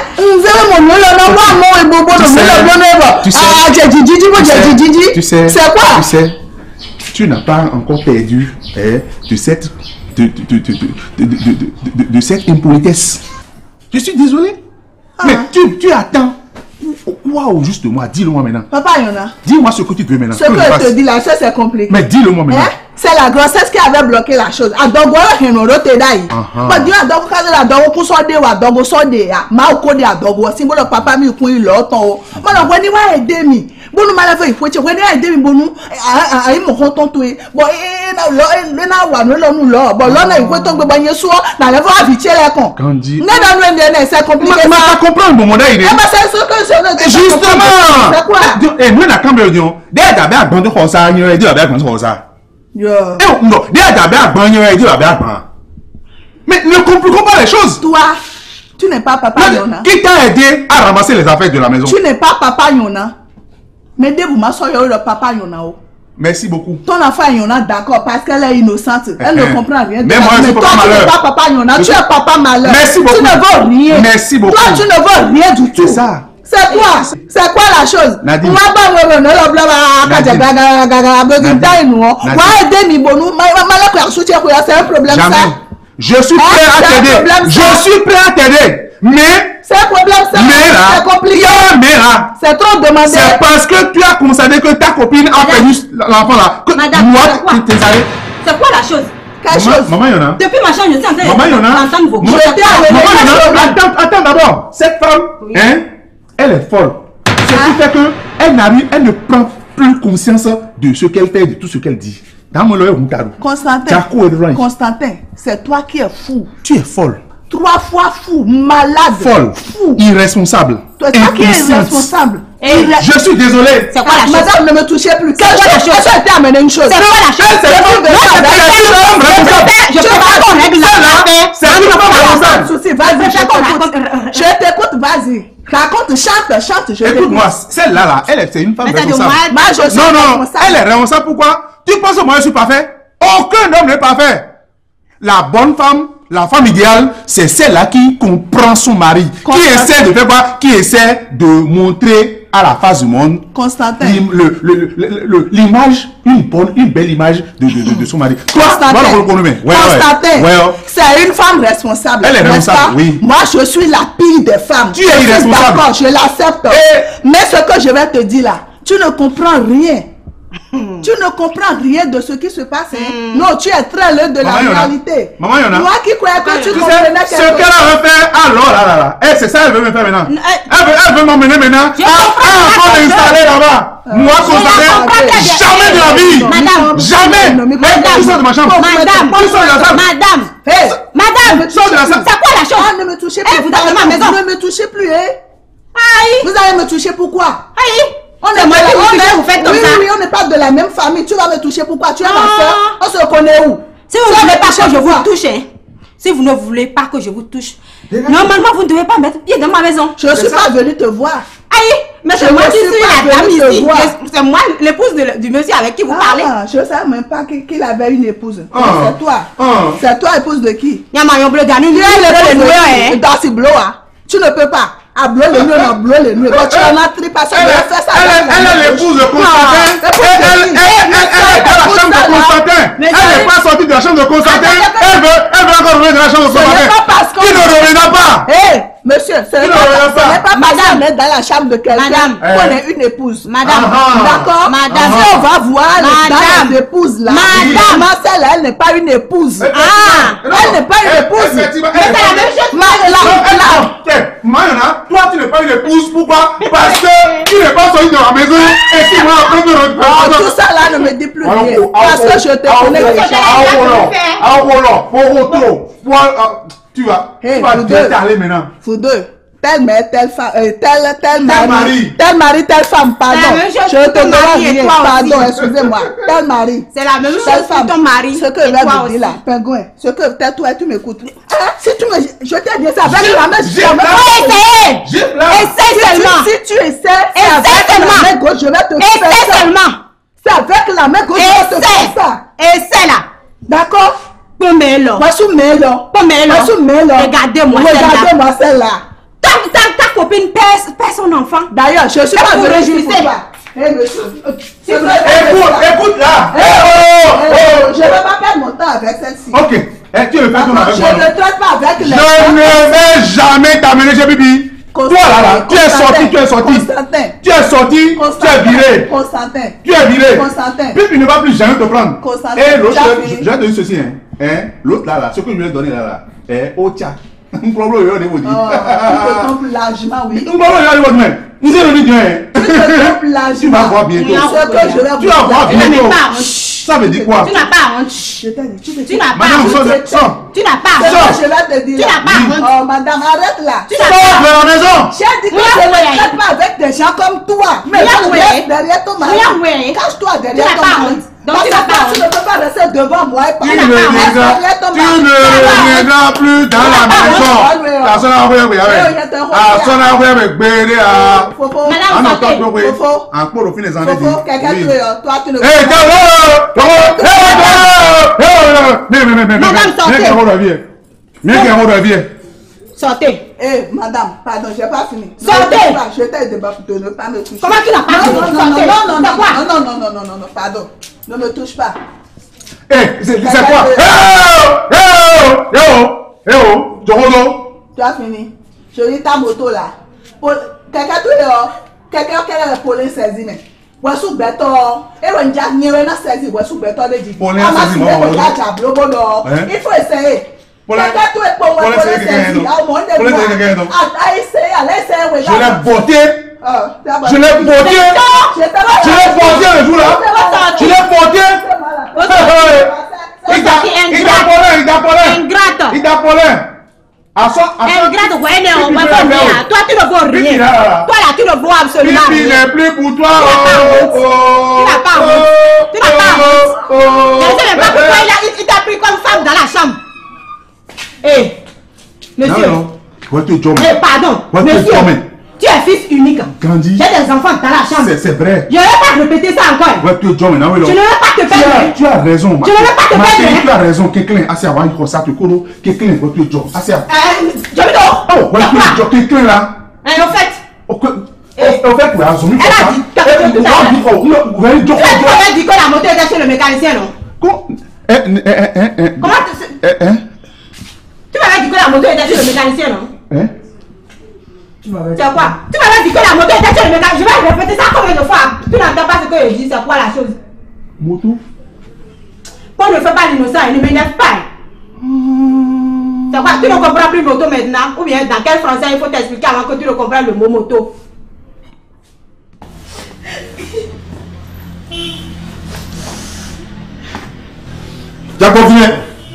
Tu sais, ah, j'ai dit Didi, moi j'ai dit Didi. Tu sais, c'est quoi? Tu sais, tu n'as pas encore perdu hein, de cette de, de, de, de, de, de, de, de, de cette impolitesse. Je suis désolé. Ah. Mais tu, tu attends. Waouh, juste moi, dis-le-moi maintenant. Papa Yona. Dis-moi ce que tu veux maintenant. Ce que, que je te dis là, ça c'est compliqué. Mais dis-le-moi maintenant. Hein? C'est la grossesse qui avait bloqué la chose. Adogo la henoro te dai. But Dieu adogo kaze la adogo ku so de wa adogo so de ya. Ma o ko de adogo simbolo papa mi kun ilo ton o. Mo lo gbe ni wa ede mi. Bonu ma la fe ifoche we ni ede mi bonu. Ayi mo kon ton to e. But e na lo e na wa no lo nu lo. But lo na ifo ton gbe ba yen so na le fo afiche le kon. Kandi. Ne da no ende na c'est compliqué. Ma ma comprendre bon modèle. Eh ben c'est ce que je ne justement. C'est quoi? Eh nous na cambre union. Dès da be agbon to ko sa yin e di ba agbon to sa. Yeah. Eh, non, dis à ta belle bannière, dis à belle mais ne compliquons pas les choses. Toi, tu n'es pas papa Yona. Qui t'a aidé à ramasser les affaires de la maison? Tu n'es pas papa Yona. Mais dès vous m'assoyez le papa Yona. Merci beaucoup. Ton enfant Yona, d'accord, parce qu'elle est innocente. Elle eh, ne comprend rien. Mais moi, je suis toi, papa tu malheur. n'es pas papa Yona, tu es papa malheur. Merci beaucoup. Tu ne veux rien. Merci beaucoup. Toi, tu ne veux rien du tout. C'est ça. C'est quoi? C'est quoi la chose? Nadine. C'est un problème ça. Je suis prêt à t'aider. Je suis prêt à t'aider. Mais c'est un problème ça. C'est compliqué. Mais là, c'est trop demandé. C'est parce que tu as constaté que ta copine a perdu l'enfant là. Madame, moi, c'est quoi la chose? Quelle chose? Maman Yona. Depuis ma chambre, je suis en train de Maman Yona. Attends, attends d'abord. Cette femme, hein? Elle est folle. Ce qui fait que elle n'arrive, elle ne prend plus conscience de ce qu'elle fait, de tout ce qu'elle dit. Constantin, Constantin, c'est toi qui es fou. Tu es folle. Trois fois fou, malade. Folle. Fou. Irresponsable. Toi, toi qui es irresponsable. Et je suis désolé. C'est quoi la chose? Madame, ne me touchez plus. C'est quoi la chose? Elle t'a amené une chose. C'est quoi la chose? C'est Je peux pas qu'on règle la C'est un souci. Vas-y, je t'écoute, vas-y. Raconte, chante, chante. Écoute-moi, celle-là, là, elle est une femme responsable. Moi, je suis non, non, responsable. elle est responsable. Pourquoi? Tu penses que moi je suis parfait? Aucun homme n'est parfait. La bonne femme, la femme idéale, c'est celle-là qui comprend son mari. Constantin. Qui essaie de faire quoi? Qui essaie de montrer à la face du monde Constantin. L'image, une bonne, une belle image de, de, de, de son mari. Constantin. Toi, voilà, ouais, ouais. Constantin. Ouais, ouais. C'est une femme responsable. Elle est responsable, oui. Moi, je suis la pire des femmes. Tu es irresponsable. D'accord, je l'accepte. Et... Mais ce que je vais te dire là, tu ne comprends rien. Tu ne comprends rien de ce qui se passe. Hein? Mm. Non, tu es très loin de Maman la Yona. réalité. Maman Yona. Moi qui croyais que tu, tu comprenais sais, quelque ce qu'elle a fait, alors là, là, là. Eh, c'est ça, elle veut me faire maintenant. Euh, elle veut, elle veut m'emmener maintenant. Je ah, ah, on installer là-bas. Euh, Moi, Constantin, jamais de la vie. Madame. Jamais. Mais tu sors de ma chambre. Madame. Tu sors de la salle. Madame. Hey. Madame. Sors de la salle. C'est quoi la chose? Ah, ne me touchez plus. Hey, vous avez ma maison. Ne me touchez plus, hein. Aïe. Vous allez me toucher pourquoi? Aïe. On est moi pas qui vous on touchez, est, vous faites comme oui, ça. Oui, on n'est pas de la même famille. Tu vas me toucher pourquoi? Tu es Ah. ma soeur. On se connaît où? Si vous ne voulez pas que je vous touche, hein, si vous ne voulez pas que je vous touche, normalement vous ne devez pas mettre pied dans ma maison. Je ne suis pas venue te voir. Aïe, mais c'est Je moi ne qui suis suis pas la dame venue te ici. voir. C'est moi l'épouse de- du monsieur avec qui vous parlez. Ah, je ne savais même pas qu'il qu'il avait une épouse. Ah. C'est toi. Ah. C'est toi, épouse de qui? Il y a Marion Bleu Ganu, Tu lui, es il est l'épouse le de qui? hein. Dans ce blow, hein. Tu ne peux pas. À blow le nuit, on blow le nuit. Bon, tu en as tri parce que Elle je est- vais faire ça. elle est- dans la elle est maison. l'épouse de Constantin. Ah, Elle elle- elle- elle- elle est dans la chambre de Constantin. Mais Elle ça- n'est pas sortie de la chambre de Constantin. Attends, attends, Elle veut, elle veut encore revenir dans la chambre de Ce n'est Constantin. pas parce qu'on- Tu ne reviendras pas. Hé, Monsieur, ce n'est pas madame mettre dans la chambre de quelqu'un qu'on est une épouse. Madame, d'accord? Madame, si on va voir les épouses là, madame, Marcel, elle n'est pas une épouse. Ah, elle n'est pas une épouse. Mais c'est la même chose. Mayana, toi tu n'es pas une épouse, pourquoi? Parce que tu n'es pas sorti de la maison et tu m'as après de tout ça là ne me dit plus rien. Parce que je te connais déjà. Ah voilà, pour retour, tu vas, tu vas t'étaler maintenant. Vous deux, telle mère, telle femme, tel, tel mari, tel mari, telle femme, pardon. Je te demande, pardon, excusez-moi. Tel mari. C'est la même chose pour ton mari. Ce que je vais te dire là, pingouin, ce que peut-être toi tu m'écoutes. Si tu me, je t'ai dit ça avec la main, je vais essayer. Essaye seulement. Si tu essaies, essaye seulement. La main gauche, je vais te faire ça. Essaye seulement. C'est avec la main gauche, je vais te faire ça. Essaye là. D'accord? Pomelo. Voici Melo. Pomelo. Voici Melo. Regardez-moi celle-là. Regardez-moi celle-là. Ta, ta, ta copine perd, perd son enfant. D'ailleurs, je suis pas venue pour toi. Hé, monsieur. Écoute, écoute là. Eh, oh, oh. Je ne vais pas perdre mon temps avec celle-ci. Ok. Et tu le fais ton avec je moi. Je ne traite pas avec les. Je ne vais jamais t'amener chez Bibi. Toi là, là, tu es sorti, tu es sorti. Constantin. Tu es sorti, tu es viré. Constantin. Tu es viré. Constantin. Puis tu ne vas plus jamais te prendre. Constantin. Et l'autre, je vais te dire ceci, hein. Hein? L'autre là, là, ce que je lui ai donné là, là. Eh, oh tiens. Un problème, il y a des mots. Oh, tu te trompes largement, oui. Un problème, il y a des mots. Vous avez dit bien. Tu te trompes largement. Tu vas voir bientôt. Ce que je vais vous Tu vas voir bientôt. Ça veut dire quoi? Tu n'as pas honte. Je t'ai dit, tu n'as pas honte. Madame, tu n'as pas honte. Je vais te dire. Tu n'as pas honte. Oh, madame, arrête là. Tu n'as pas honte. de la maison. J'ai dit que je ne traite pas avec des gens comme toi. Mais je reste derrière ton mari. Cache-toi derrière ton mari. Donc tu n'as pas honte. Tu ne peux pas rester devant moi et parler. Tu ne reviendras plus dans la maison. La sonne a ouvert, oui, avec. La sonne a ouvert avec Bédé à. Madame, Santé. En cours, au fin des années. Fofo, quelqu'un tu es, toi tu ne. Hé, t'as Madame, sortez. Viens qu'il y a un revient. Sortez. Eh, madame, pardon, je n'ai pas fini. Sortez. Je t'ai dit de ne pas me toucher. Comment tu n'as pas fini? Non, non, non, non, non, non, non, non, non, non, non, pardon. Ne me touche pas. Eh, c'est quoi? Eh oh, eh oh, eh oh, eh oh, Jorodo. Tu as fini. Je dis ta moto là. Quelqu'un tu es là. Quelqu'un qui est pour les saisir. Wasu beto e ro nja nyewe na sezi wasu beto le di ama si le ko ja jablo bodo il faut essayer quelqu'un tout est pour wasu sezi a mo de moi a essayer à essayer we je l'ai voté je l'ai voté je l'ai voté le jour là je l'ai voté il t'a il t'a polé il t'a polé ingrate il t'a polé à son à son ingrate ouais non on va pas rien toi tu ne vaux rien toi là tu ne vaux absolument rien il n'est plus pour toi tu n'as pas honte tu n'as pas honte je ne sais même pas pourquoi il t'a pris comme femme dans la chambre eh monsieur eh pardon monsieur tu es fils unique. Gandhi. J'ai des enfants dans la chambre. C'est vrai. Je ne vais pas répéter ça encore. Ouais, tu es John, non, je ne vais pas te perdre. Tu as raison. Je ne vais pas te perdre. Tu as raison. Quelqu'un assez avant, il faut ça te coller. Quelqu'un, tu es John. Assez avant. Je vais donc. Oh, voilà, tu es John. Quelqu'un là. Et en fait. En fait, tu as zoomi. Elle a dit. Tu as dit. Tu as dit que la moto était chez le mécanicien, non? Comment? Comment tu sais? Tu m'avais dit que la moto était chez le mécanicien, non? Hein? C'est quoi? Tu m'avais dit que la moto était chez le mécanicien. Je vais répéter ça combien de fois? Tu n'entends pas ce que je dis, c'est quoi la chose? Moto? Qu'on ne fait pas l'innocent, il ne m'énerve pas. C'est quoi? Tu ne comprends plus moto maintenant? Ou bien dans quel français il faut t'expliquer avant que tu ne comprennes le mot moto? Jacob, viens.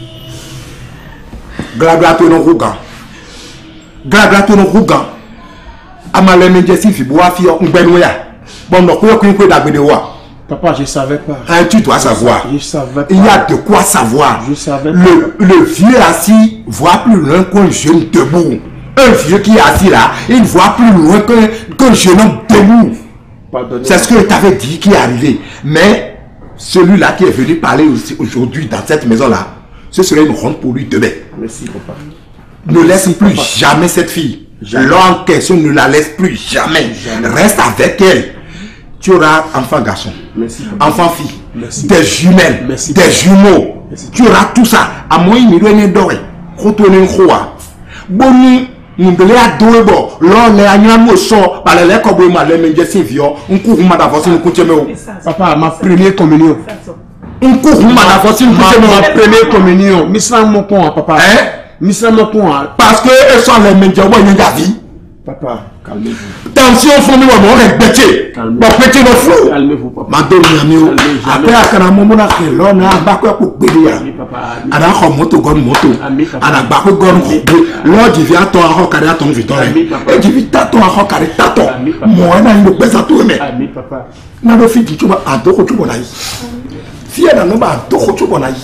Glaglato no rougan. Glaglato no rougan. Amale menjesi fi boa fi ngbenouya. Bon no ko ko dagbe de wa. Papa, je savais pas. Hein, tu dois savoir. Je savais pas. Il y a de quoi savoir. Je savais pas. Le, le vieux assis voit plus loin qu'un jeune debout. Un vieux qui est assis là, il voit plus loin qu'un qu'un jeune homme debout. C'est ce que je t'avais dit qui est arrivé. Mais celui-là qui est venu parler aussi aujourd'hui dans cette maison-là, ce serait une honte pour lui demain. Merci, papa. Ne laisse Merci, plus papa. jamais cette fille. Jamais. L'homme en question, ne la laisse plus jamais. Jamais. Reste avec elle. Tu auras enfant garçon, Merci, papa. enfant fille, Merci. des jumelles, Merci. des jumeaux. Merci. Tu auras tout ça. À moins il me donne doré. Retourner un roi. Boni ngele adoe bo lo le anya mo so ba le ko bo ma le menje se vio nku hu ma da fo se nku cheme o papa ma première communion nku hu ma da fo se nku cheme ma première communion misra mo pon papa hein misra mo pon parce que e so le menje wo yen gavi papa calmez-vous tension fo mi wo mo re gbete bo pete no fou calmez-vous papa ma do mi ami o après akana mo mo na ke lo na ba ko ko gbede ya ada ko moto gon moto ada ba ko gon ko lo di via to a ko kare aton victoire e di vita to a ko kare tato mo na ndo pesa to me ami papa na do fi di chuba ado ko chuba nai fi na no ba ado ko chuba nai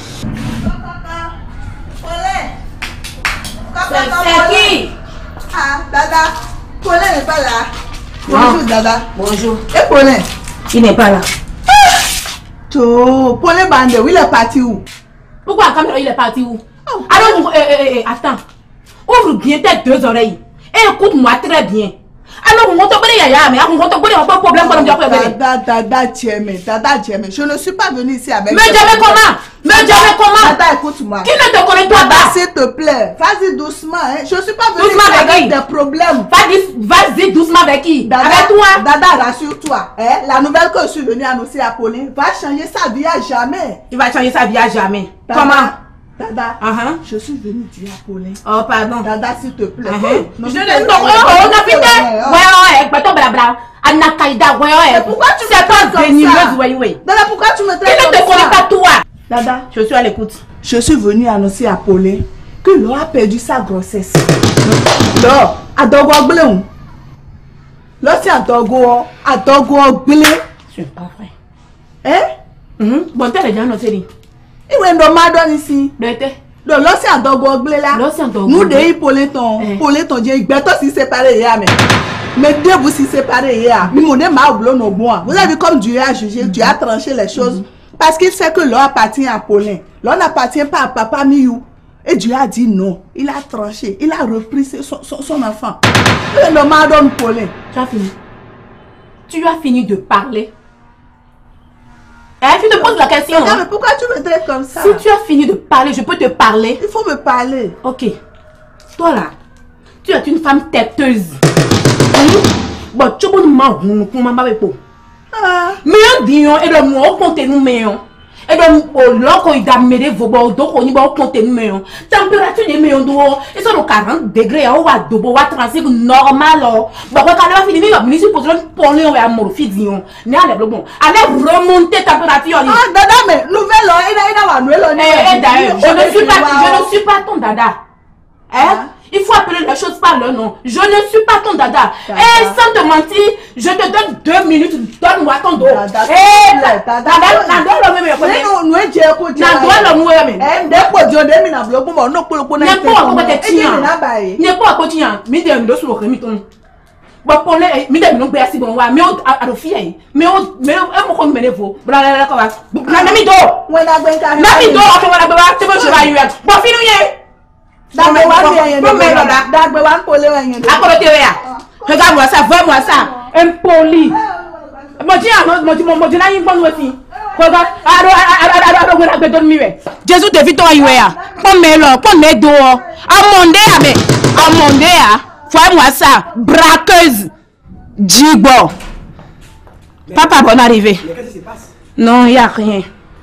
C'est qui? Ah, Dada. Paulin n'est pas là. Bonjour, ah. Dada. Bonjour. Et Paulin? Il n'est pas là. Oh, Paulin Bande, il est parti où? Pourquoi quand il est parti où? Oh. Alors, euh, euh, euh, attends. Ouvre bien tes deux oreilles. Et écoute-moi très bien. Alors, on va te yaya, mais on va te dire pas problème pour nous. Dada, Dada, Tiemé, Dada, Tiemé. Je ne suis pas venu ici avec. Mais j'avais comment? Mais j'avais comment? Dada, écoute-moi. Qui ne te connaît pas? Dada, s'il te plaît. Vas-y doucement. Hein. Je ne suis pas venu doucement ici avec, avec des problèmes. Vas-y doucement avec qui? Dada, avec toi? Dada, rassure-toi. Hein. La nouvelle que je suis venue annoncer à Pauline va changer sa vie à jamais. Il va changer sa vie à jamais. Dada. Comment? Dada, uh-huh. Je suis venue dire à Pauline. Oh, pardon. Dada, s'il te plaît. Uh-huh. Non, je ne pas. Oh, on a fait. Ouais, ouais, blabla. Anakaïda, ouais, ouais. Pourquoi tu me traites comme ça? Ouais, ouais. Dada, pourquoi tu me traites comme ça? Qui ne te connaît pas toi? Dada, je suis à l'écoute. Je suis venue annoncer à Pauline que Laure a perdu sa grossesse. Laure, à Dogo Blé. Laure, c'est à Dogo, à Dogo Blé. C'est pas vrai. Hein? Mm-hmm. Bon, t'as déjà annoncé. Il y a un dommage ici. D'être. Donc, là, c'est un dogo blé là. Là, c'est un dogo. Nous, des Pauleton. Pauleton, j'ai bientôt si séparé hier, mais. Mais deux vous si séparés hier. Mais mon m'a oublié nos bois. Vous avez vu comme Dieu a jugé, Dieu a tranché les choses. Parce qu'il sait que l'on appartient à Paulin. L'on n'appartient pas à Papa Miou. Et Dieu a dit non. Il a tranché. Il a repris son, son, son enfant. Et le m'a donné Paulin. Tu as fini. Tu as fini de parler. Eh, tu te poses la question. Non, mais pourquoi tu me traites comme ça? Si tu as fini de parler, je peux te parler. Il faut me parler. Ok. Toi là, tu es une femme têteuse. Bon, tu peux nous marrer pour ma maman. Mais on dit, et le mot contenu, mais on. Et donc, lorsqu'on y a mis vos bords, donc on y va contenu, mais on. Température de mais on doit. Et ça, nos quarante degrés, on va de bois transit normal. Bon, quand on va finir, on va supposer pour nous, on va morphiser. Mais allez, bon. Allez remonter température. Ah, dada, mais nouvelle, il a, il a, il a, il a, je ne suis pas, je ne suis pas ton dada. Hein? Il faut appeler les choses par leur nom. Je ne suis pas ton dada. Et sans te mentir, je te donne deux minutes. Donne-moi ton dos. Eh, dada, dada, dada, le même. Nous, nous, j'ai écouté. Dada, le même. Eh, dès que Dieu demi na bloc, bon, non, pour le coup, n'est pas à côté de tien. N'est pas à côté de tien. Mais des deux sur le remiton. Bon, pour les, mais des non pas si bon, mais on a le fier. Mais on, mais on, on me lève. Blablabla, quoi. Nami do. Nami do, on va la beurre. Tu veux je vais y aller. Bon, finis. Regarde-moi ça, vois-moi ça. Impoli. Jésus te vit toi hier. Comme là, comme mes dos. Amondé avec. Amondé à. Vois-moi ça. Braqueuse. Djibo. Papa, bonne arrivée. Non, il n'y a rien.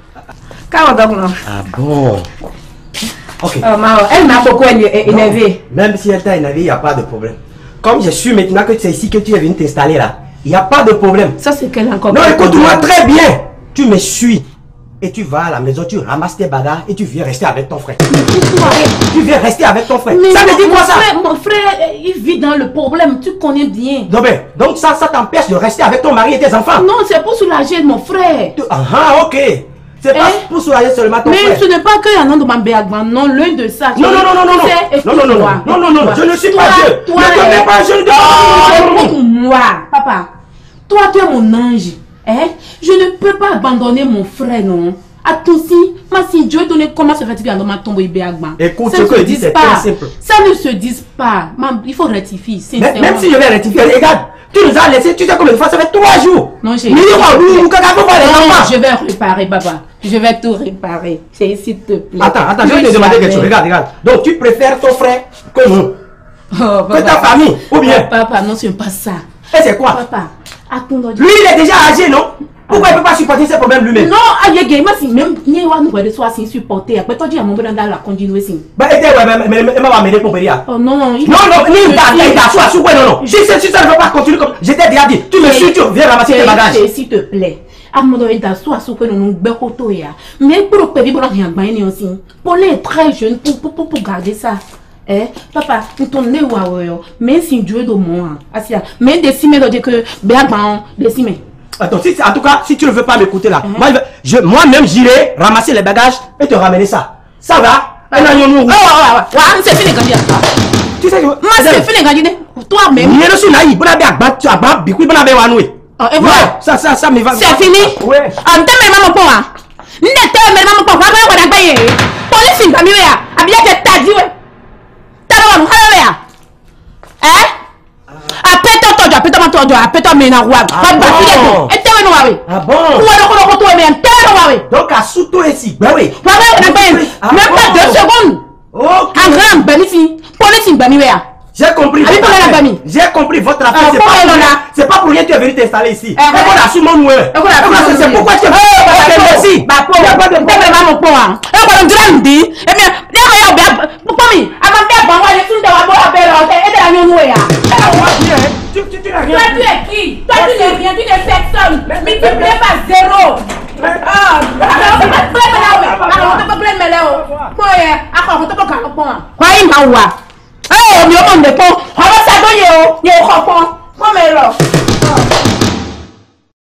Ah bon? Ok. Euh, elle m'a beaucoup énervé. Même si elle t'a énervé, il n'y a pas de problème. Comme je suis maintenant que tu es ici, que tu es venu t'installer là, il n'y a pas de problème. Ça, c'est qu'elle encore. Non, écoute-moi très bien. Tu me suis. Et tu vas à la maison, tu ramasses tes bagages et tu viens rester avec ton frère. Tu viens rester avec ton frère. Mais ça veut dire quoi ça? Frère, mon frère, il vit dans le problème, tu connais bien. Non, ben, donc ça, ça t'empêche de rester avec ton mari et tes enfants? Non, c'est pour soulager mon frère. Ah, ok. C'est pas eh? pour soulager seulement ton mais frère. Mais ce n'est pas qu'il y a un nom de Mambéagman, non, l'un de ça. Non, non, non, non, non, non, non, non, non, non, non, non, je ne suis pas Dieu. Toi, ne connais pas, je ne te connais moi, papa. Toi, tu es mon ange. Hein? Je ne peux pas abandonner mon frère, non. À tout si, mais si Dieu donne comment se fait-il dans ma tombe Ibéagman? Écoute, ce que je dis, c'est très simple. Ça ne se dit pas. Il faut rectifier. Mais, même si je vais rectifier, regarde, tu nous as laissé, tu sais combien de fois, ça fait trois jours. Non, j'ai. Non, je vais réparer, papa. Je vais tout réparer. S'il te plaît. Attends, attends, je vais te demander quelque chose. Regarde, regarde. Donc, tu préfères ton frère que nous? Oh, que ta famille, ou bien? Papa, non, c'est pas ça. Et c'est quoi? Papa, attends. Lui, il est déjà âgé, non? Pourquoi il ne peut pas supporter ces problèmes lui-même? Non, aïe, moi, si même, ni wa nous de soi, si supporter. Après, toi, tu as mon bon dans la continuer, si. Bah, et ouais, mais elle m'a amené pour Péria. Oh non, non, non, non, ni une date, il a soit sous, ouais, non, non. Si ça ne veut pas continuer comme. J'étais déjà dit, tu me suis, tu viens ramasser tes bagages. S'il te plaît. À mon donné, dans soit sous que nous nous bécoto, mais pour le pays, pour rien gagner aussi. Pour les très jeunes, pour, pour, pour, pour garder ça. Eh, papa, nous tournons waouh, mais si Dieu de moi, asia, mais des simés de que bien des simés. Attends, si, en tout cas, si tu ne veux pas m'écouter là, uh-huh. moi, je, moi-même j'irai ramasser les bagages et te ramener ça. Ça va? Ah, non, non, non, c'est fini quand tu sais, moi c'est fini quand toi-même. Il est reçu naïf, bon abé agba, tu agba, bikou bon abé wanoué. Et voilà, ça, ça, ça me va. C'est fini? Ouais. En termes de maman pour moi, n'était mais maman pour moi, on a payé. Police, pas mieux, à bien que t'as dit, ouais. T'as le droit, hein? Après toi, toi, après toi, toi, après toi, mais na roi. Pas de et t'es noir. Ah bon? Ou alors qu'on toi, mais t'es noir. Donc à souto ici, bah oui. Bah oui, on a payé. Même pas deux secondes. Ok. En grand, ben ici, police, pas mieux. J'ai compris. J'ai compris votre affaire. C'est pas, c'est pas pour rien que tu es venu t'installer ici. C'est pourquoi tu es venu ici. Bah pour moi, tu es vraiment mon point. Et on dirait dit, et bien, il y a bien, pourquoi mi, avant de voir les trucs de la bonne appel, et de la nounou. Tu tu tu n'as rien. Toi tu es qui? Toi tu n'es rien, tu n'es personne. Mais tu plais pas zéro. Ah, alors tu peux plaider là, alors tu peux plaider là. Quoi, alors tu peux quand point. Quoi il m'a ouah. Eh, on me demande de pont. On va s'adoyer, on y est au pont. Comment est-ce?